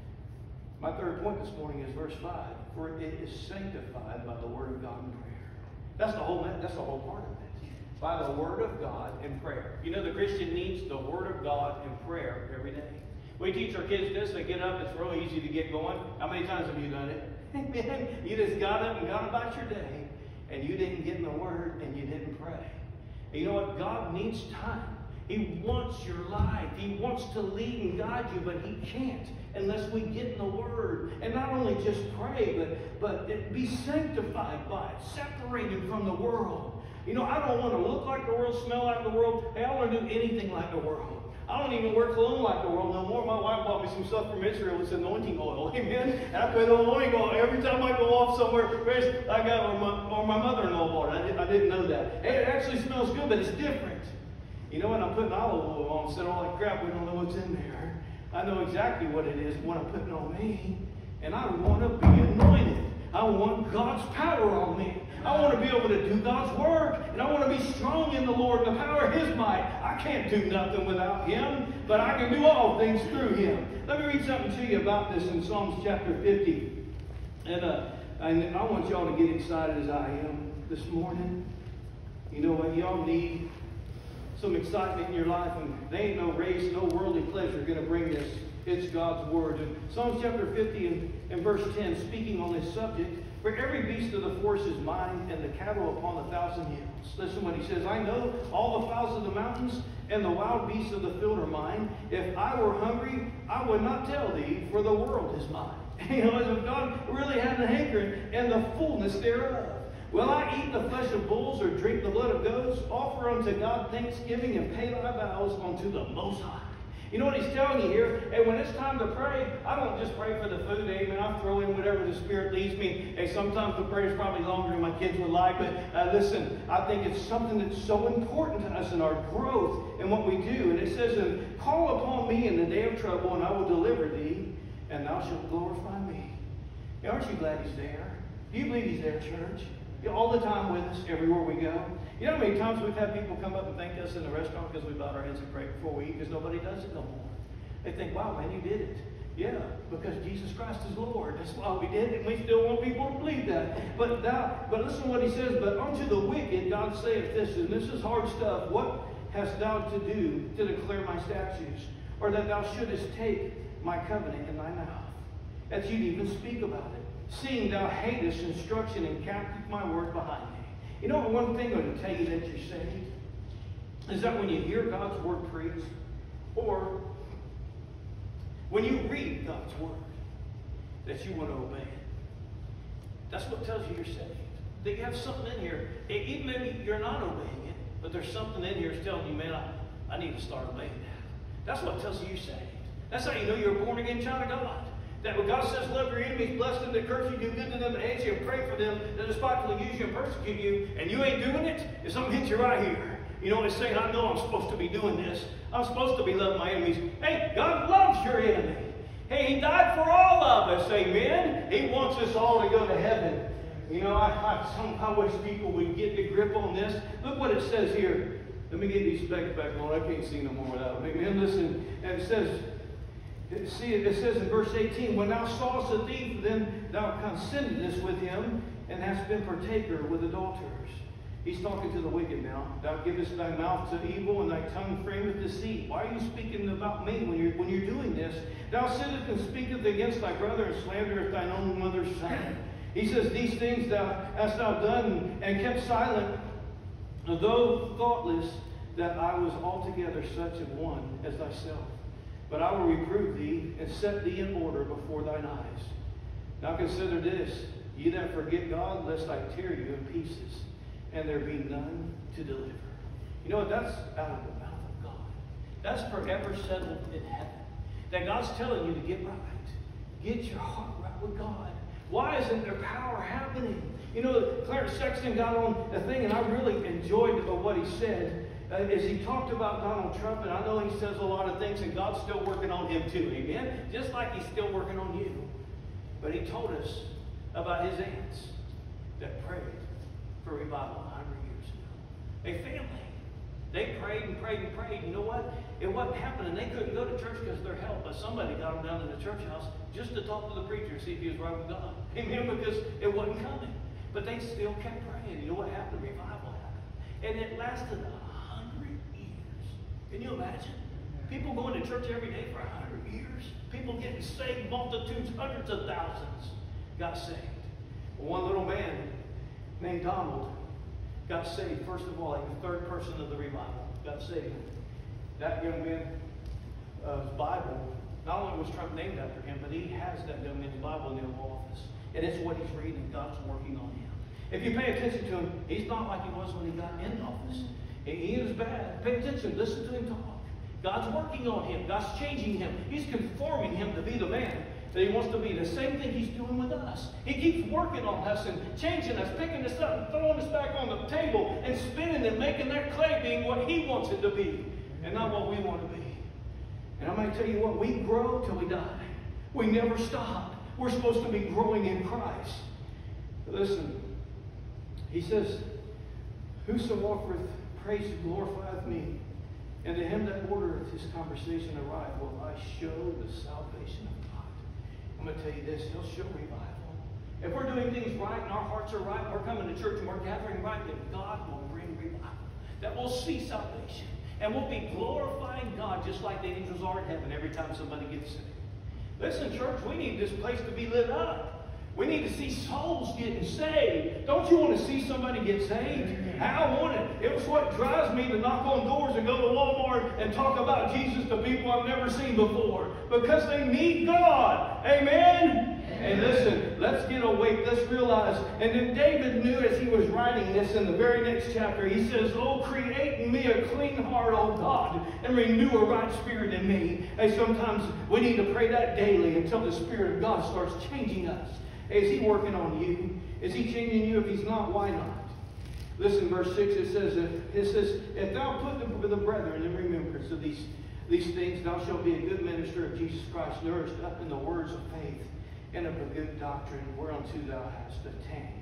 My third point this morning is verse five. For it is sanctified by the word of God and prayer. That's the whole, that's the whole part of it. By the Word of God and prayer. You know, the Christian needs the Word of God and prayer every day. We teach our kids this. They get up. It's real easy to get going. How many times have you done it? Amen. You just got up and got about your day, and you didn't get in the Word, and you didn't pray. And you know what? God needs time. He wants your life. He wants to lead and guide you, but He can't unless we get in the Word. And not only just pray, but, but it, be sanctified by it, separated from the world. You know, I don't want to look like the world, smell like the world. Hey, I don't want to do anything like the world. I don't even wear cologne like the world no more. My wife bought me some stuff from Israel. It's anointing oil. Amen. And I put anointing oil every time I go off somewhere. I got or my, or my mother-in-law bought it. I, did, I didn't know that. And it actually smells good, but it's different. You know, when I'm putting olive oil on, said all that crap, we don't know what's in there. I know exactly what it is, what I'm putting on me. And I want to be anointed. I want God's power on me. I want to be able to do God's work. And I want to be strong in the Lord, the power of His might. I can't do nothing without Him, but I can do all things through Him. Let me read something to you about this in Psalms chapter fifty. And, uh, and I want y'all to get excited as I am this morning. You know what? Y'all need some excitement in your life, and there ain't no race, no worldly pleasure going to bring this. It's God's Word. In Psalms chapter fifty and, and verse ten, speaking on this subject, for every beast of the forest is mine, and the cattle upon a thousand hills. Listen what he says. I know all the fowls of the mountains, and the wild beasts of the field are mine. If I were hungry, I would not tell thee, for the world is mine. You know, as if God really had the hankering and the fullness thereof. Will I eat the flesh of bulls or drink the blood of goats? Offer unto God thanksgiving and pay thy vows unto the Most High. You know what he's telling you here? Hey, when it's time to pray, I don't just pray for the food, amen. I throw in whatever the Spirit leads me. Hey, sometimes the prayer is probably longer than my kids would like, but uh, listen, I think it's something that's so important to us in our growth and what we do. And it says, and call upon me in the day of trouble, and I will deliver thee, and thou shalt glorify me. Hey, aren't you glad he's there? Do you believe he's there, church? You know, all the time with us, everywhere we go. You know how many times we've had people come up and thank us in the restaurant because we bowed our heads and prayed before we eat, because nobody does it no more. They think, wow, man, you did it. Yeah, because Jesus Christ is Lord. That's why we did it, and we still want people to believe that. But thou, but listen to what he says, but unto the wicked God saith this, and this is hard stuff. What hast thou to do to declare my statutes, or that thou shouldest take my covenant in thy mouth, that you'd even speak about it, seeing thou hatest instruction and keepest my word behind me. You know, one thing I'm going to tell you that you're saved is that when you hear God's word preached, or when you read God's word, that you want to obey it. That's what tells you you're saved. That you have something in here. Even maybe you're not obeying it, but there's something in here that's telling you, man, I, I need to start obeying that. That's what tells you you're saved. That's how you know you're a born-again child of God. That when God says, love your enemies, bless them that curse you, do good to them that hate you, and pray for them that despitefully use you and persecute you, and you ain't doing it, if something hits you right here. You know, it's saying, I know I'm supposed to be doing this. I'm supposed to be loving my enemies. Hey, God loves your enemy. Hey, He died for all of us, amen? He wants us all to go to heaven. You know, I, I somehow wish people would get the grip on this. Look what it says here. Let me get these specs back on. I can't see no more without them. Amen. Listen, and it says, see, it says in verse eighteen, when thou sawest a thief, then thou consentedest with him, and hast been partaker with adulterers. He's talking to the wicked now. Thou givest thy mouth to evil, and thy tongue frameth deceit. Why are you speaking about me when you're, when you're doing this? Thou sittest and speakest against thy brother, and slanderest thine own mother's son. He says, these things thou hast thou done, and kept silent, though thoughtless, that I was altogether such a one as thyself. But I will reprove thee, and set thee in order before thine eyes. Now consider this, ye that forget God, lest I tear you in pieces, and there be none to deliver. You know what? That's out of the mouth of God. That's forever settled in heaven. That God's telling you to get right. Get your heart right with God. Why isn't there power happening? You know, Clarence Sexton got on the thing, and I really enjoyed what he said. Uh, as he talked about Donald Trump, and I know he says a lot of things, and God's still working on him too, amen? Just like He's still working on you. But he told us about his aunts that prayed for revival one hundred years ago. A family. They prayed and prayed and prayed. You know what? It wasn't happening. They couldn't go to church because of their health, but somebody got them down to the church house just to talk to the preacher and see if he was right with God. Amen? Because it wasn't coming. But they still kept praying. You know what happened? Revival happened. And it lasted a hundred years. Can you imagine? People going to church every day for a hundred years. People getting saved, multitudes, hundreds of thousands got saved. Well, one little man named Donald got saved. First of all, like the third person of the revival got saved. That young man's uh, Bible, not only was Trump named after him, but he has that young man's Bible in the Oval Office. And it's what he's reading. God's working on him. If you pay attention to him, he's not like he was when he got in office. He, he is bad. Pay attention. Listen to him talk. God's working on him. God's changing him. He's conforming him to be the man. that He wants to be. The same thing He's doing with us. He keeps working on us and changing us, picking us up and throwing us back on the table and spinning and making that clay being what He wants it to be and not what we want to be. And I'm going to tell you what, we grow till we die. We never stop. We're supposed to be growing in Christ. Listen, He says, whoso offereth praise glorifieth me, and to him that ordereth his conversation aright will I show the salvation of God. I'm going to tell you this, He'll show revival. If we're doing things right and our hearts are right, we're coming to church and we're gathering right, then God will bring revival. That we'll see salvation. And we'll be glorifying God just like the angels are in heaven every time somebody gets saved. Listen, church, we need this place to be lit up. We need to see souls getting saved. Don't you want to see somebody get saved? I want it. It was what drives me to knock on doors and go to Walmart and talk about Jesus to people I've never seen before. Because they need God. Amen? And listen, let's get awake. Let's realize. And then David knew as he was writing this in the very next chapter, he says, oh, create in me a clean heart, O God, and renew a right spirit in me. Hey, sometimes we need to pray that daily until the Spirit of God starts changing us. Hey, is He working on you? Is He changing you? If He's not, why not? Listen, verse six, it says, it says, if thou put the, the brethren in remembrance of these, these things, thou shalt be a good minister of Jesus Christ, nourished up in the words of faith and of a good doctrine, whereunto thou hast attained.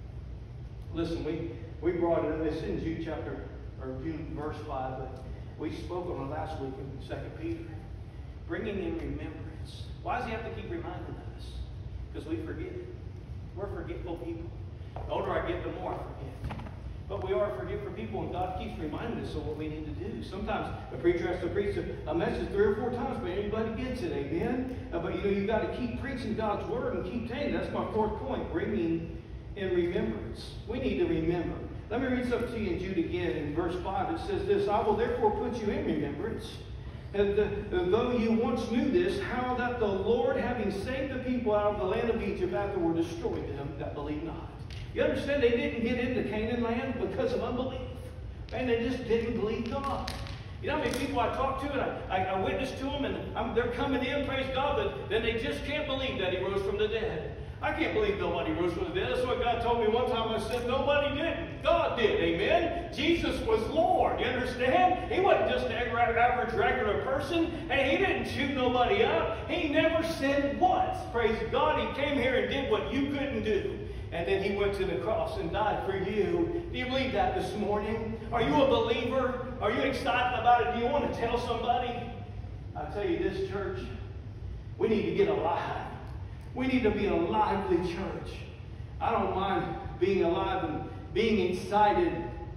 Listen, we, we brought it, it's in Jude chapter, or Jude verse five, but we spoke on it last week in Second Peter. Bringing in remembrance. Why does He have to keep reminding us? Because we forget. We're forgetful people. The older I get, the more I forget. But we are forgetful people, and God keeps reminding us of what we need to do. Sometimes the preacher has to preach a message three or four times, but everybody gets it, amen? Uh, but you know, you've got to keep preaching God's word and keep saying. That's my fourth point, bringing in remembrance. We need to remember. Let me read something to you in Jude again. In verse five, it says this, I will therefore put you in remembrance, and the, though you once knew this, how that the Lord, having saved the people out of the land of Egypt, afterward destroyed them that believe not. You understand, they didn't get into Canaan land because of unbelief. Man, they just didn't believe God. You know how many people I talk to, and I, I, I witness to them, and I'm, they're coming in, praise God, but then they just can't believe that He rose from the dead. I can't believe nobody rose from the dead. That's what God told me one time. I said, nobody did. God did. Amen? Jesus was Lord. You understand? He wasn't just an average, regular person. And He didn't shoot nobody up. He never sinned once. Praise God. He came here and did what you couldn't do. And then He went to the cross and died for you. Do you believe that this morning? Are you a believer? Are you excited about it? Do you want to tell somebody? I tell you this, church, we need to get alive. We need to be a lively church. I don't mind being alive and being excited,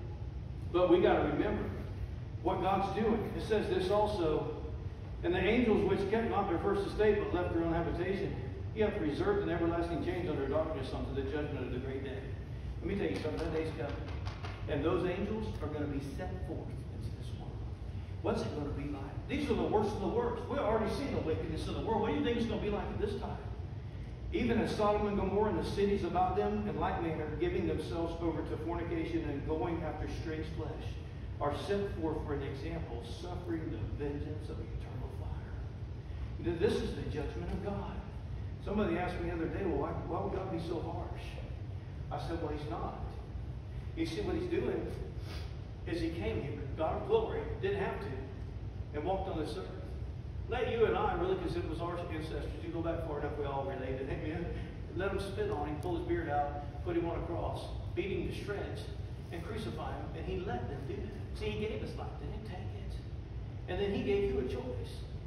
but we got to remember what God's doing. It says this also, and the angels which kept not their first estate but left their own habitation, He hath reserved an everlasting change under darkness unto the judgment of the great day. Let me tell you something, that day's coming. And those angels are going to be sent forth into this world. What's it going to be like? These are the worst of the worst. We've already seen the wickedness of the world. What do you think it's going to be like at this time? Even as Sodom and Gomorrah and the cities about them, in like manner, giving themselves over to fornication and going after strange flesh, are sent forth for an example, suffering the vengeance of eternal fire. This is the judgment of God. Somebody asked me the other day, well, why, why would God be so harsh? I said, well, He's not. You see, what He's doing is He came here, God of glory, didn't have to, and walked on this earth. Let you and I, really, because it was our ancestors, you go back far enough, we all related, amen? Let Him spit on Him, pull His beard out, put Him on a cross, beat Him to shreds, and crucify Him, and He let them do it. See, He gave us life, didn't take it. And then He gave you a choice.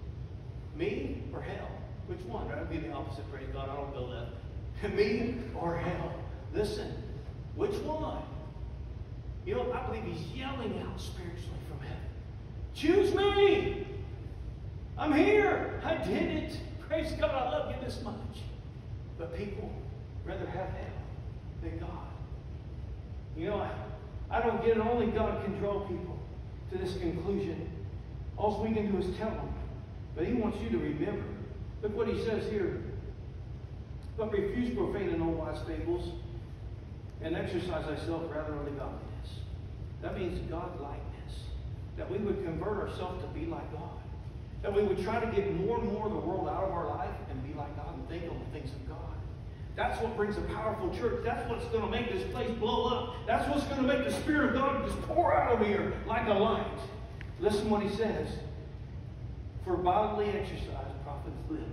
Me or hell? Which one? Right? I'd be the opposite, praise God. I don't feel that. Me or hell? Listen, which one? You know, I believe He's yelling out spiritually from heaven. Choose me! I'm here. I did it. Praise God, I love you this much. But people rather have hell than God. You know, I, I don't get it. Only God can draw people to this conclusion. All we can do is tell them. But He wants you to remember. Look what He says here. But refuse profane and unwise fables, and exercise thyself rather unto godliness. That means God-likeness. That we would convert ourselves to be like God. That we would try to get more and more of the world out of our life and be like God and think on the things of God. That's what brings a powerful church. That's what's going to make this place blow up. That's what's going to make the Spirit of God just pour out of here like a light. Listen what he says. For bodily exercise profits little.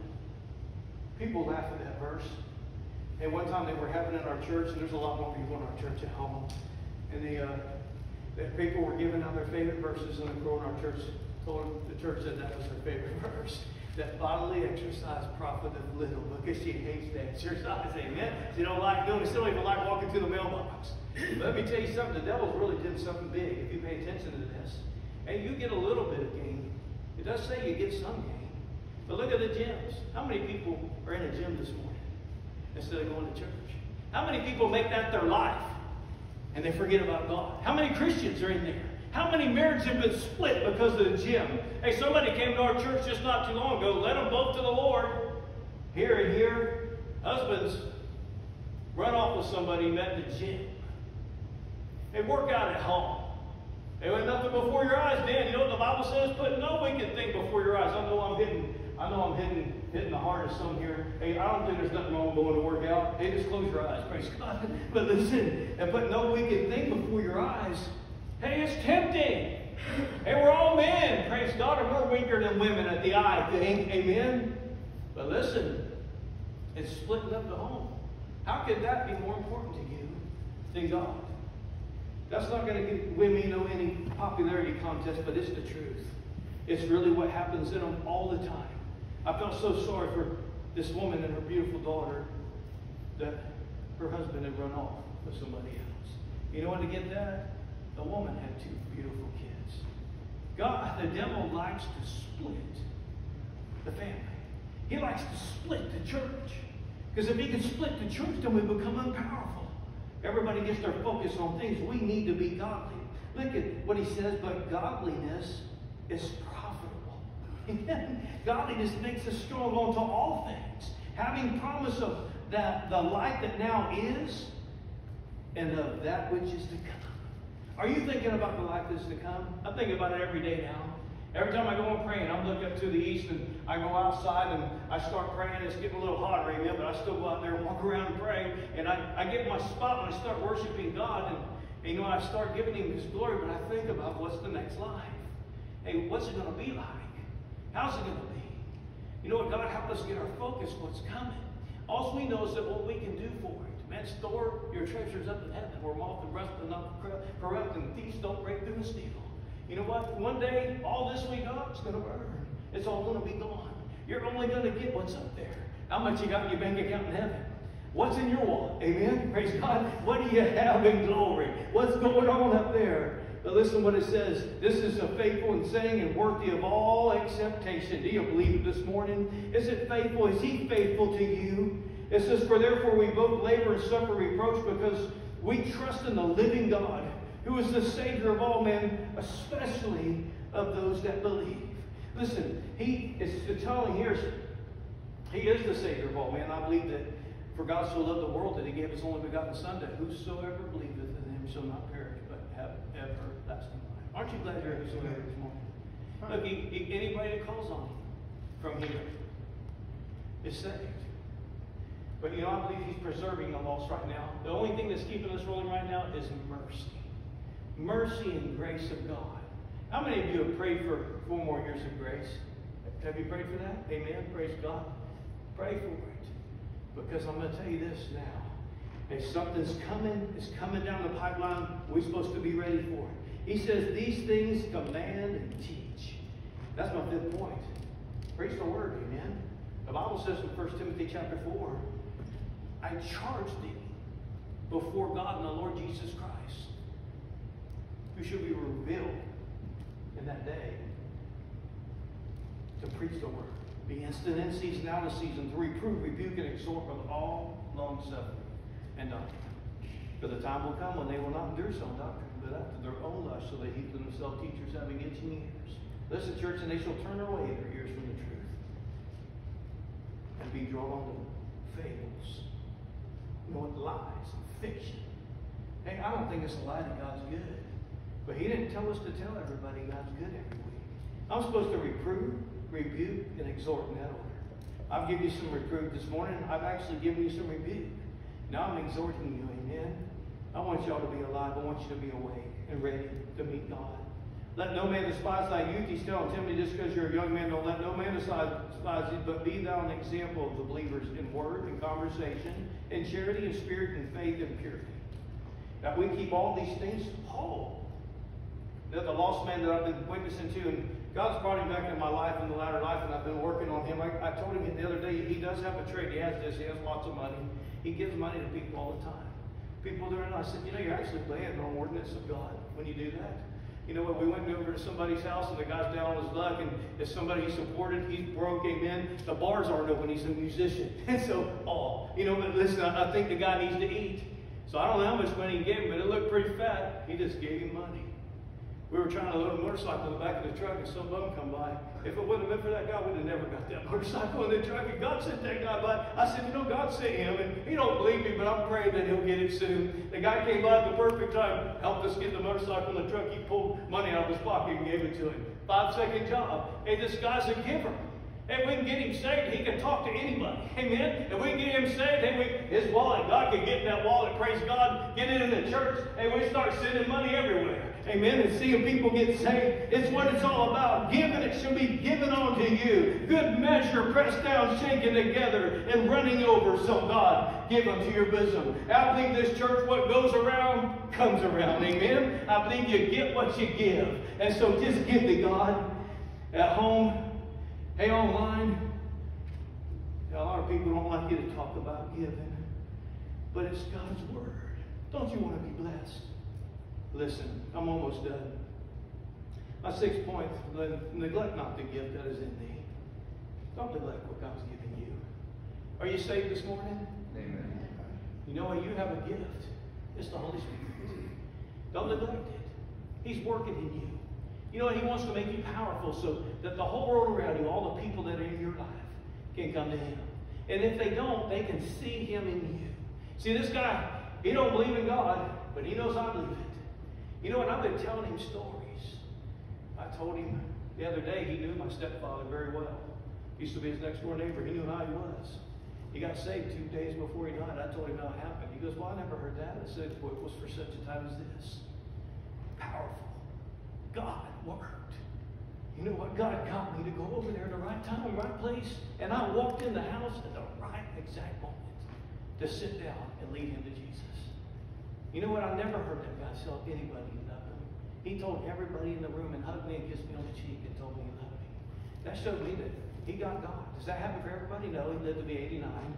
People laugh at that verse. And one time they were having it in our church, and there's a lot more people in our church at home. And the, uh, the people were giving out their favorite verses, and the girl in our church told the church that that was her favorite verse. That bodily exercise profiteth little, because she hates the exercise. Amen. She don't like doing it. She don't even like walking to the mailbox. But let me tell you something. The devil's really doing something big if you pay attention to this. And you get a little bit of gain. It does say you get some gain. But look at the gyms. How many people are in a gym this morning instead of going to church? How many people make that their life and they forget about God? How many Christians are in there? How many marriages have been split because of the gym? Hey, somebody came to our church just not too long ago. Led them both to the Lord. Here and here, husbands run off with somebody you met in the gym. They work out at home. They want nothing before your eyes, Dan. You know what the Bible says? Put no wicked thing before your eyes. I know I'm hitting, I know I'm hitting, hitting the heart of some here. Hey, I don't think there's nothing wrong with going to work out. Hey, just close your eyes, praise God. But listen, and put no wicked thing before your eyes. Hey, it's tempting. Hey, we're all men, praise God, and we're weaker than women at the eye thing. Amen. But listen, it's splitting up the home. How could that be more important to you than God? That's not going to win me no any popularity contest, but it's the truth. It's really what happens in them all the time. I felt so sorry for this woman and her beautiful daughter that her husband had run off with somebody else. You know what, to get that? The woman had two beautiful kids. God, the devil likes to split the family. He likes to split the church. Because if he can split the church, then we become unpowerful. Everybody gets their focus on things. We need to be godly. Look at what he says, but godliness is profitable. Amen. Godliness makes us strong unto all things, having promise of that the life that now is and of that which is to come. Are you thinking about the life that's to come? I'm thinking about it every day now. Every time I go and pray, and I look up to the east, and I go outside, and I start praying. It's getting a little hotter, amen, but I still go out there and walk around and pray. And I, I get my spot when I start worshiping God, and, and you know, I start giving Him His glory, but I think about what's the next life. Hey, what's it going to be like? How's it going to be? You know what? God help us get our focus what's coming. All we know is that what we can do for it. Man, store your treasures up in heaven, where moth and rust and not corrupt, and thieves don't break through and steal. You know what? One day, all this we got is going to burn. It's all going to be gone. You're only going to get what's up there. How much you got in your bank account in heaven? What's in your wallet? Amen? Praise God. What do you have in glory? What's going on up there? But listen what it says. This is a faithful and saying and worthy of all acceptation. Do you believe it this morning? Is it faithful? Is He faithful to you? It says, for therefore we both labor and suffer reproach because we trust in the living God, who is the Savior of all men, especially of those that believe. Listen, He is telling here, He is the Savior of all men. I believe that for God so loved the world that He gave His only begotten Son, that whosoever believeth in Him shall not perish, but have everlasting life. Aren't you glad you're whosoever this morning? Look, he, he, anybody that calls on Him from here is saved. But you know, I believe He's preserving the lost right now. The only thing that's keeping us rolling right now is mercy. Mercy and grace of God. How many of you have prayed for four more years of grace? Have you prayed for that? Amen. Praise God. Pray for it. Because I'm going to tell you this now. If something's coming, it's coming down the pipeline, we're supposed to be ready for it. He says, these things command and teach. That's my fifth point. Preach the word. Amen. The Bible says in First Timothy chapter four, I charge thee before God and the Lord Jesus Christ, who shall be revealed in that day, to preach the word. Be instant in season, out of season, to reprove, rebuke, and exhort with all long suffering and doctrine. For the time will come when they will not endure sound doctrine, but after their own lust shall they heap to themselves teachers having itching ears. Listen, church, and they shall turn away their ears from the truth and be drawn on to fables. You know what? Lies and fiction. Hey, I don't think it's a lie that God's good. But He didn't tell us to tell everybody God's good every week. I'm supposed to reprove. rebuke and exhort in that order. I've given you some reproof this morning. I've actually given you some rebuke. Now I'm exhorting you, amen. I want y'all to be alive. I want you to be awake and ready to meet God. Let no man despise thy youth. He's telling Timothy, just because you're a young man, don't let no man despise you, but be thou an example of the believers in word and conversation, in charity and spirit and faith and purity. Now, we keep all these things whole. Now, the lost man that I've been witnessing to, and God's brought him back in my life, in the latter life, and I've been working on him. I, I told him the other day, he does have a trade. He has this. He has lots of money. He gives money to people all the time. People that are not, I said, you know, you're actually playing an ordinance of God when you do that. You know what, we went over to somebody's house and the guy's down on his luck, and if somebody he supported, he's broke, amen. The bars aren't open, he's a musician. And so, oh, you know, but listen, I, I think the guy needs to eat. So I don't know how much money he gave him, but it looked pretty fat. He just gave him money. We were trying to load a motorcycle in the back of the truck, and some of them come by. If it wouldn't have been for that guy, we'd have never got that motorcycle in the truck. And God sent that guy by. I said, you know, God sent him, and he don't believe me, but I'm praying that he'll get it soon. The guy came by at the perfect time, helped us get the motorcycle in the truck. He pulled money out of his pocket and gave it to him. Five second job. Hey, this guy's a giver. Hey, we can get him saved. He can talk to anybody. Amen. If we can get him saved, hey, we, his wallet, God can get in that wallet. Praise God. Get it in the church. Hey, we start sending money everywhere. Amen. And seeing people get saved. It's what it's all about. Giving, it shall be given unto you. Good measure, pressed down, shaken together, and running over. So God, give unto your bosom. I believe this church, what goes around, comes around. Amen. I believe you get what you give. And so just give to God at home. Hey, online, a lot of people don't like you to talk about giving, but it's God's word. Don't you want to be blessed? Listen, I'm almost done. My sixth point, neglect not the gift that is in thee. Don't neglect what God's given you. Are you saved this morning? Amen. You know what? You have a gift. It's the Holy Spirit. Don't neglect it. He's working in you. You know what? He wants to make you powerful so that the whole world around you, all the people that are in your life, can come to Him. And if they don't, they can see Him in you. See, this guy, he don't believe in God, but he knows I believe it. You know what? I've been telling him stories. I told him the other day, he knew my stepfather very well. He used to be his next door neighbor. He knew how he was. He got saved two days before he died. I told him how it happened. He goes, well, I never heard that. I said, well, it was for such a time as this. Powerful. God worked. You know what? God got me to go over there at the right time, right place, and I walked in the house at the right exact moment to sit down and lead him to Jesus. You know what? I never heard that guy tell anybody nothing. He told everybody in the room and hugged me and kissed me on the cheek and told me he loved me. That showed me that he got God. Does that happen for everybody? No, he lived to be eighty-nine.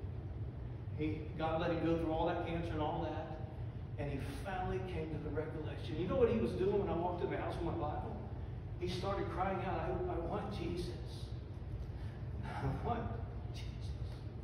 He, God let him go through all that cancer and all that. And he finally came to the recollection. You know what he was doing when I walked in the house with my Bible? He started crying out, I, I want Jesus. I want Jesus.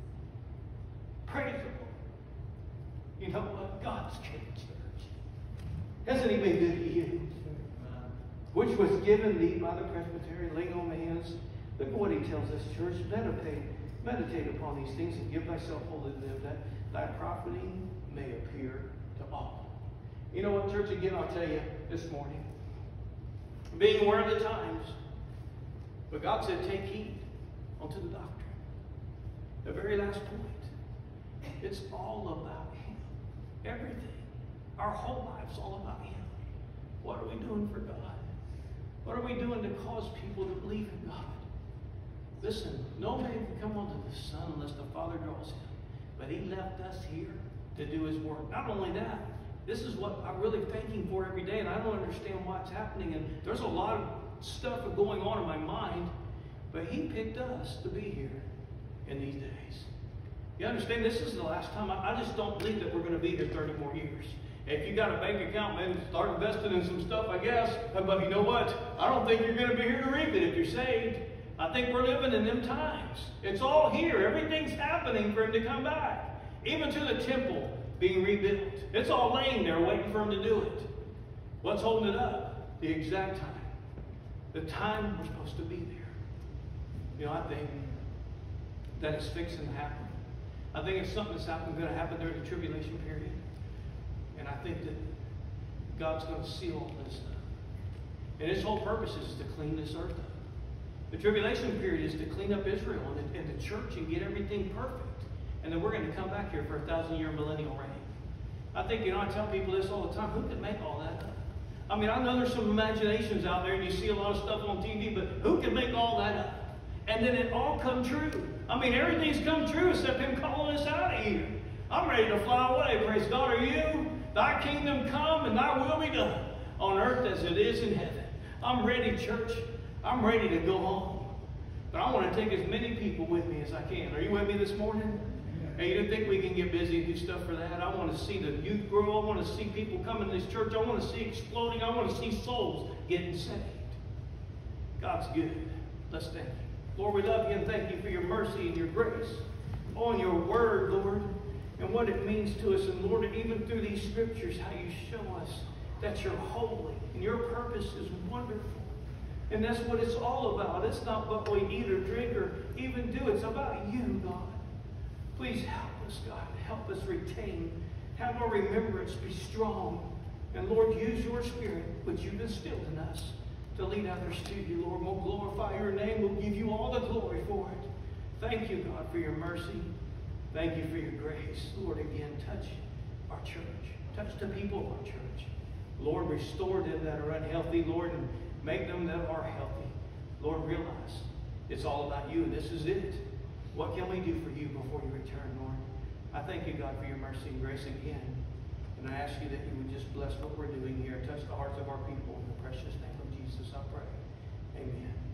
Praise the Lord. You know what? God's good church. Hasn't He been good to you? Which was given thee by the Presbyterian, laying on the hands. Look at what he tells us, church. Meditate, meditate upon these things and give thyself wholly to them, that thy profiting may appear to all. You know what, church? Again, I'll tell you this morning. Being aware of the times. But God said, take heed unto the doctrine. The very last point. It's all about Him. Everything. Our whole life's all about Him. What are we doing for God? What are we doing to cause people to believe in God? Listen, no man can come unto the Son unless the Father draws him. But He left us here to do His work. Not only that, this is what I really thank Him for every day, and I don't understand why it's happening. And there's a lot of stuff going on in my mind, but He picked us to be here in these days. You understand? This is the last time. I, I just don't believe that we're going to be here thirty more years. If you got a bank account, man, start investing in some stuff, I guess. But you know what? I don't think you're going to be here to reap it if you're saved. I think we're living in them times. It's all here. Everything's happening for Him to come back. Even to the temple being rebuilt. It's all laying there waiting for Him to do it. What's holding it up? The exact time. The time we're supposed to be there. You know, I think that it's fixing to happen. I think it's something that's happening, going to happen during the tribulation period. And I think that God's going to seal all this stuff. And His whole purpose is to clean this earth up. The tribulation period is to clean up Israel and the, and the church and get everything perfect. And then we're going to come back here for a thousand year millennial reign. I think, you know, I tell people this all the time. Who can make all that up? I mean, I know there's some imaginations out there and you see a lot of stuff on T V, but who can make all that up? And then it all come true. I mean, everything's come true except him calling us out of here. I'm ready to fly away. Praise God. Are you? Thy kingdom come and thy will be done on earth as it is in heaven. I'm ready, church. I'm ready to go home. But I want to take as many people with me as I can. Are you with me this morning? And you don't think we can get busy and do stuff for that? I want to see the youth grow. I want to see people come in this church. I want to see exploding. I want to see souls getting saved. God's good. Let's thank you. Lord, we love you and thank you for your mercy and your grace. On your word, Lord, and what it means to us. And Lord, even through these scriptures, how you show us that you're holy and your purpose is wonderful. And that's what it's all about. It's not what we eat or drink or even do. It's about you, God. Please help us, God. Help us retain. Have our remembrance be strong. And Lord, use your spirit, which you've instilled in us, to lead others to you, Lord. We'll glorify your name. We'll give you all the glory for it. Thank you, God, for your mercy. Thank you for your grace. Lord, again, touch our church. Touch the people of our church. Lord, restore them that are unhealthy, Lord, and make them that are healthy. Lord, realize it's all about you, and this is it. What can we do for you before you return, Lord? I thank you, God, for your mercy and grace again. And I ask you that you would just bless what we're doing here. Touch the hearts of our people. In the precious name of Jesus, I pray. Amen.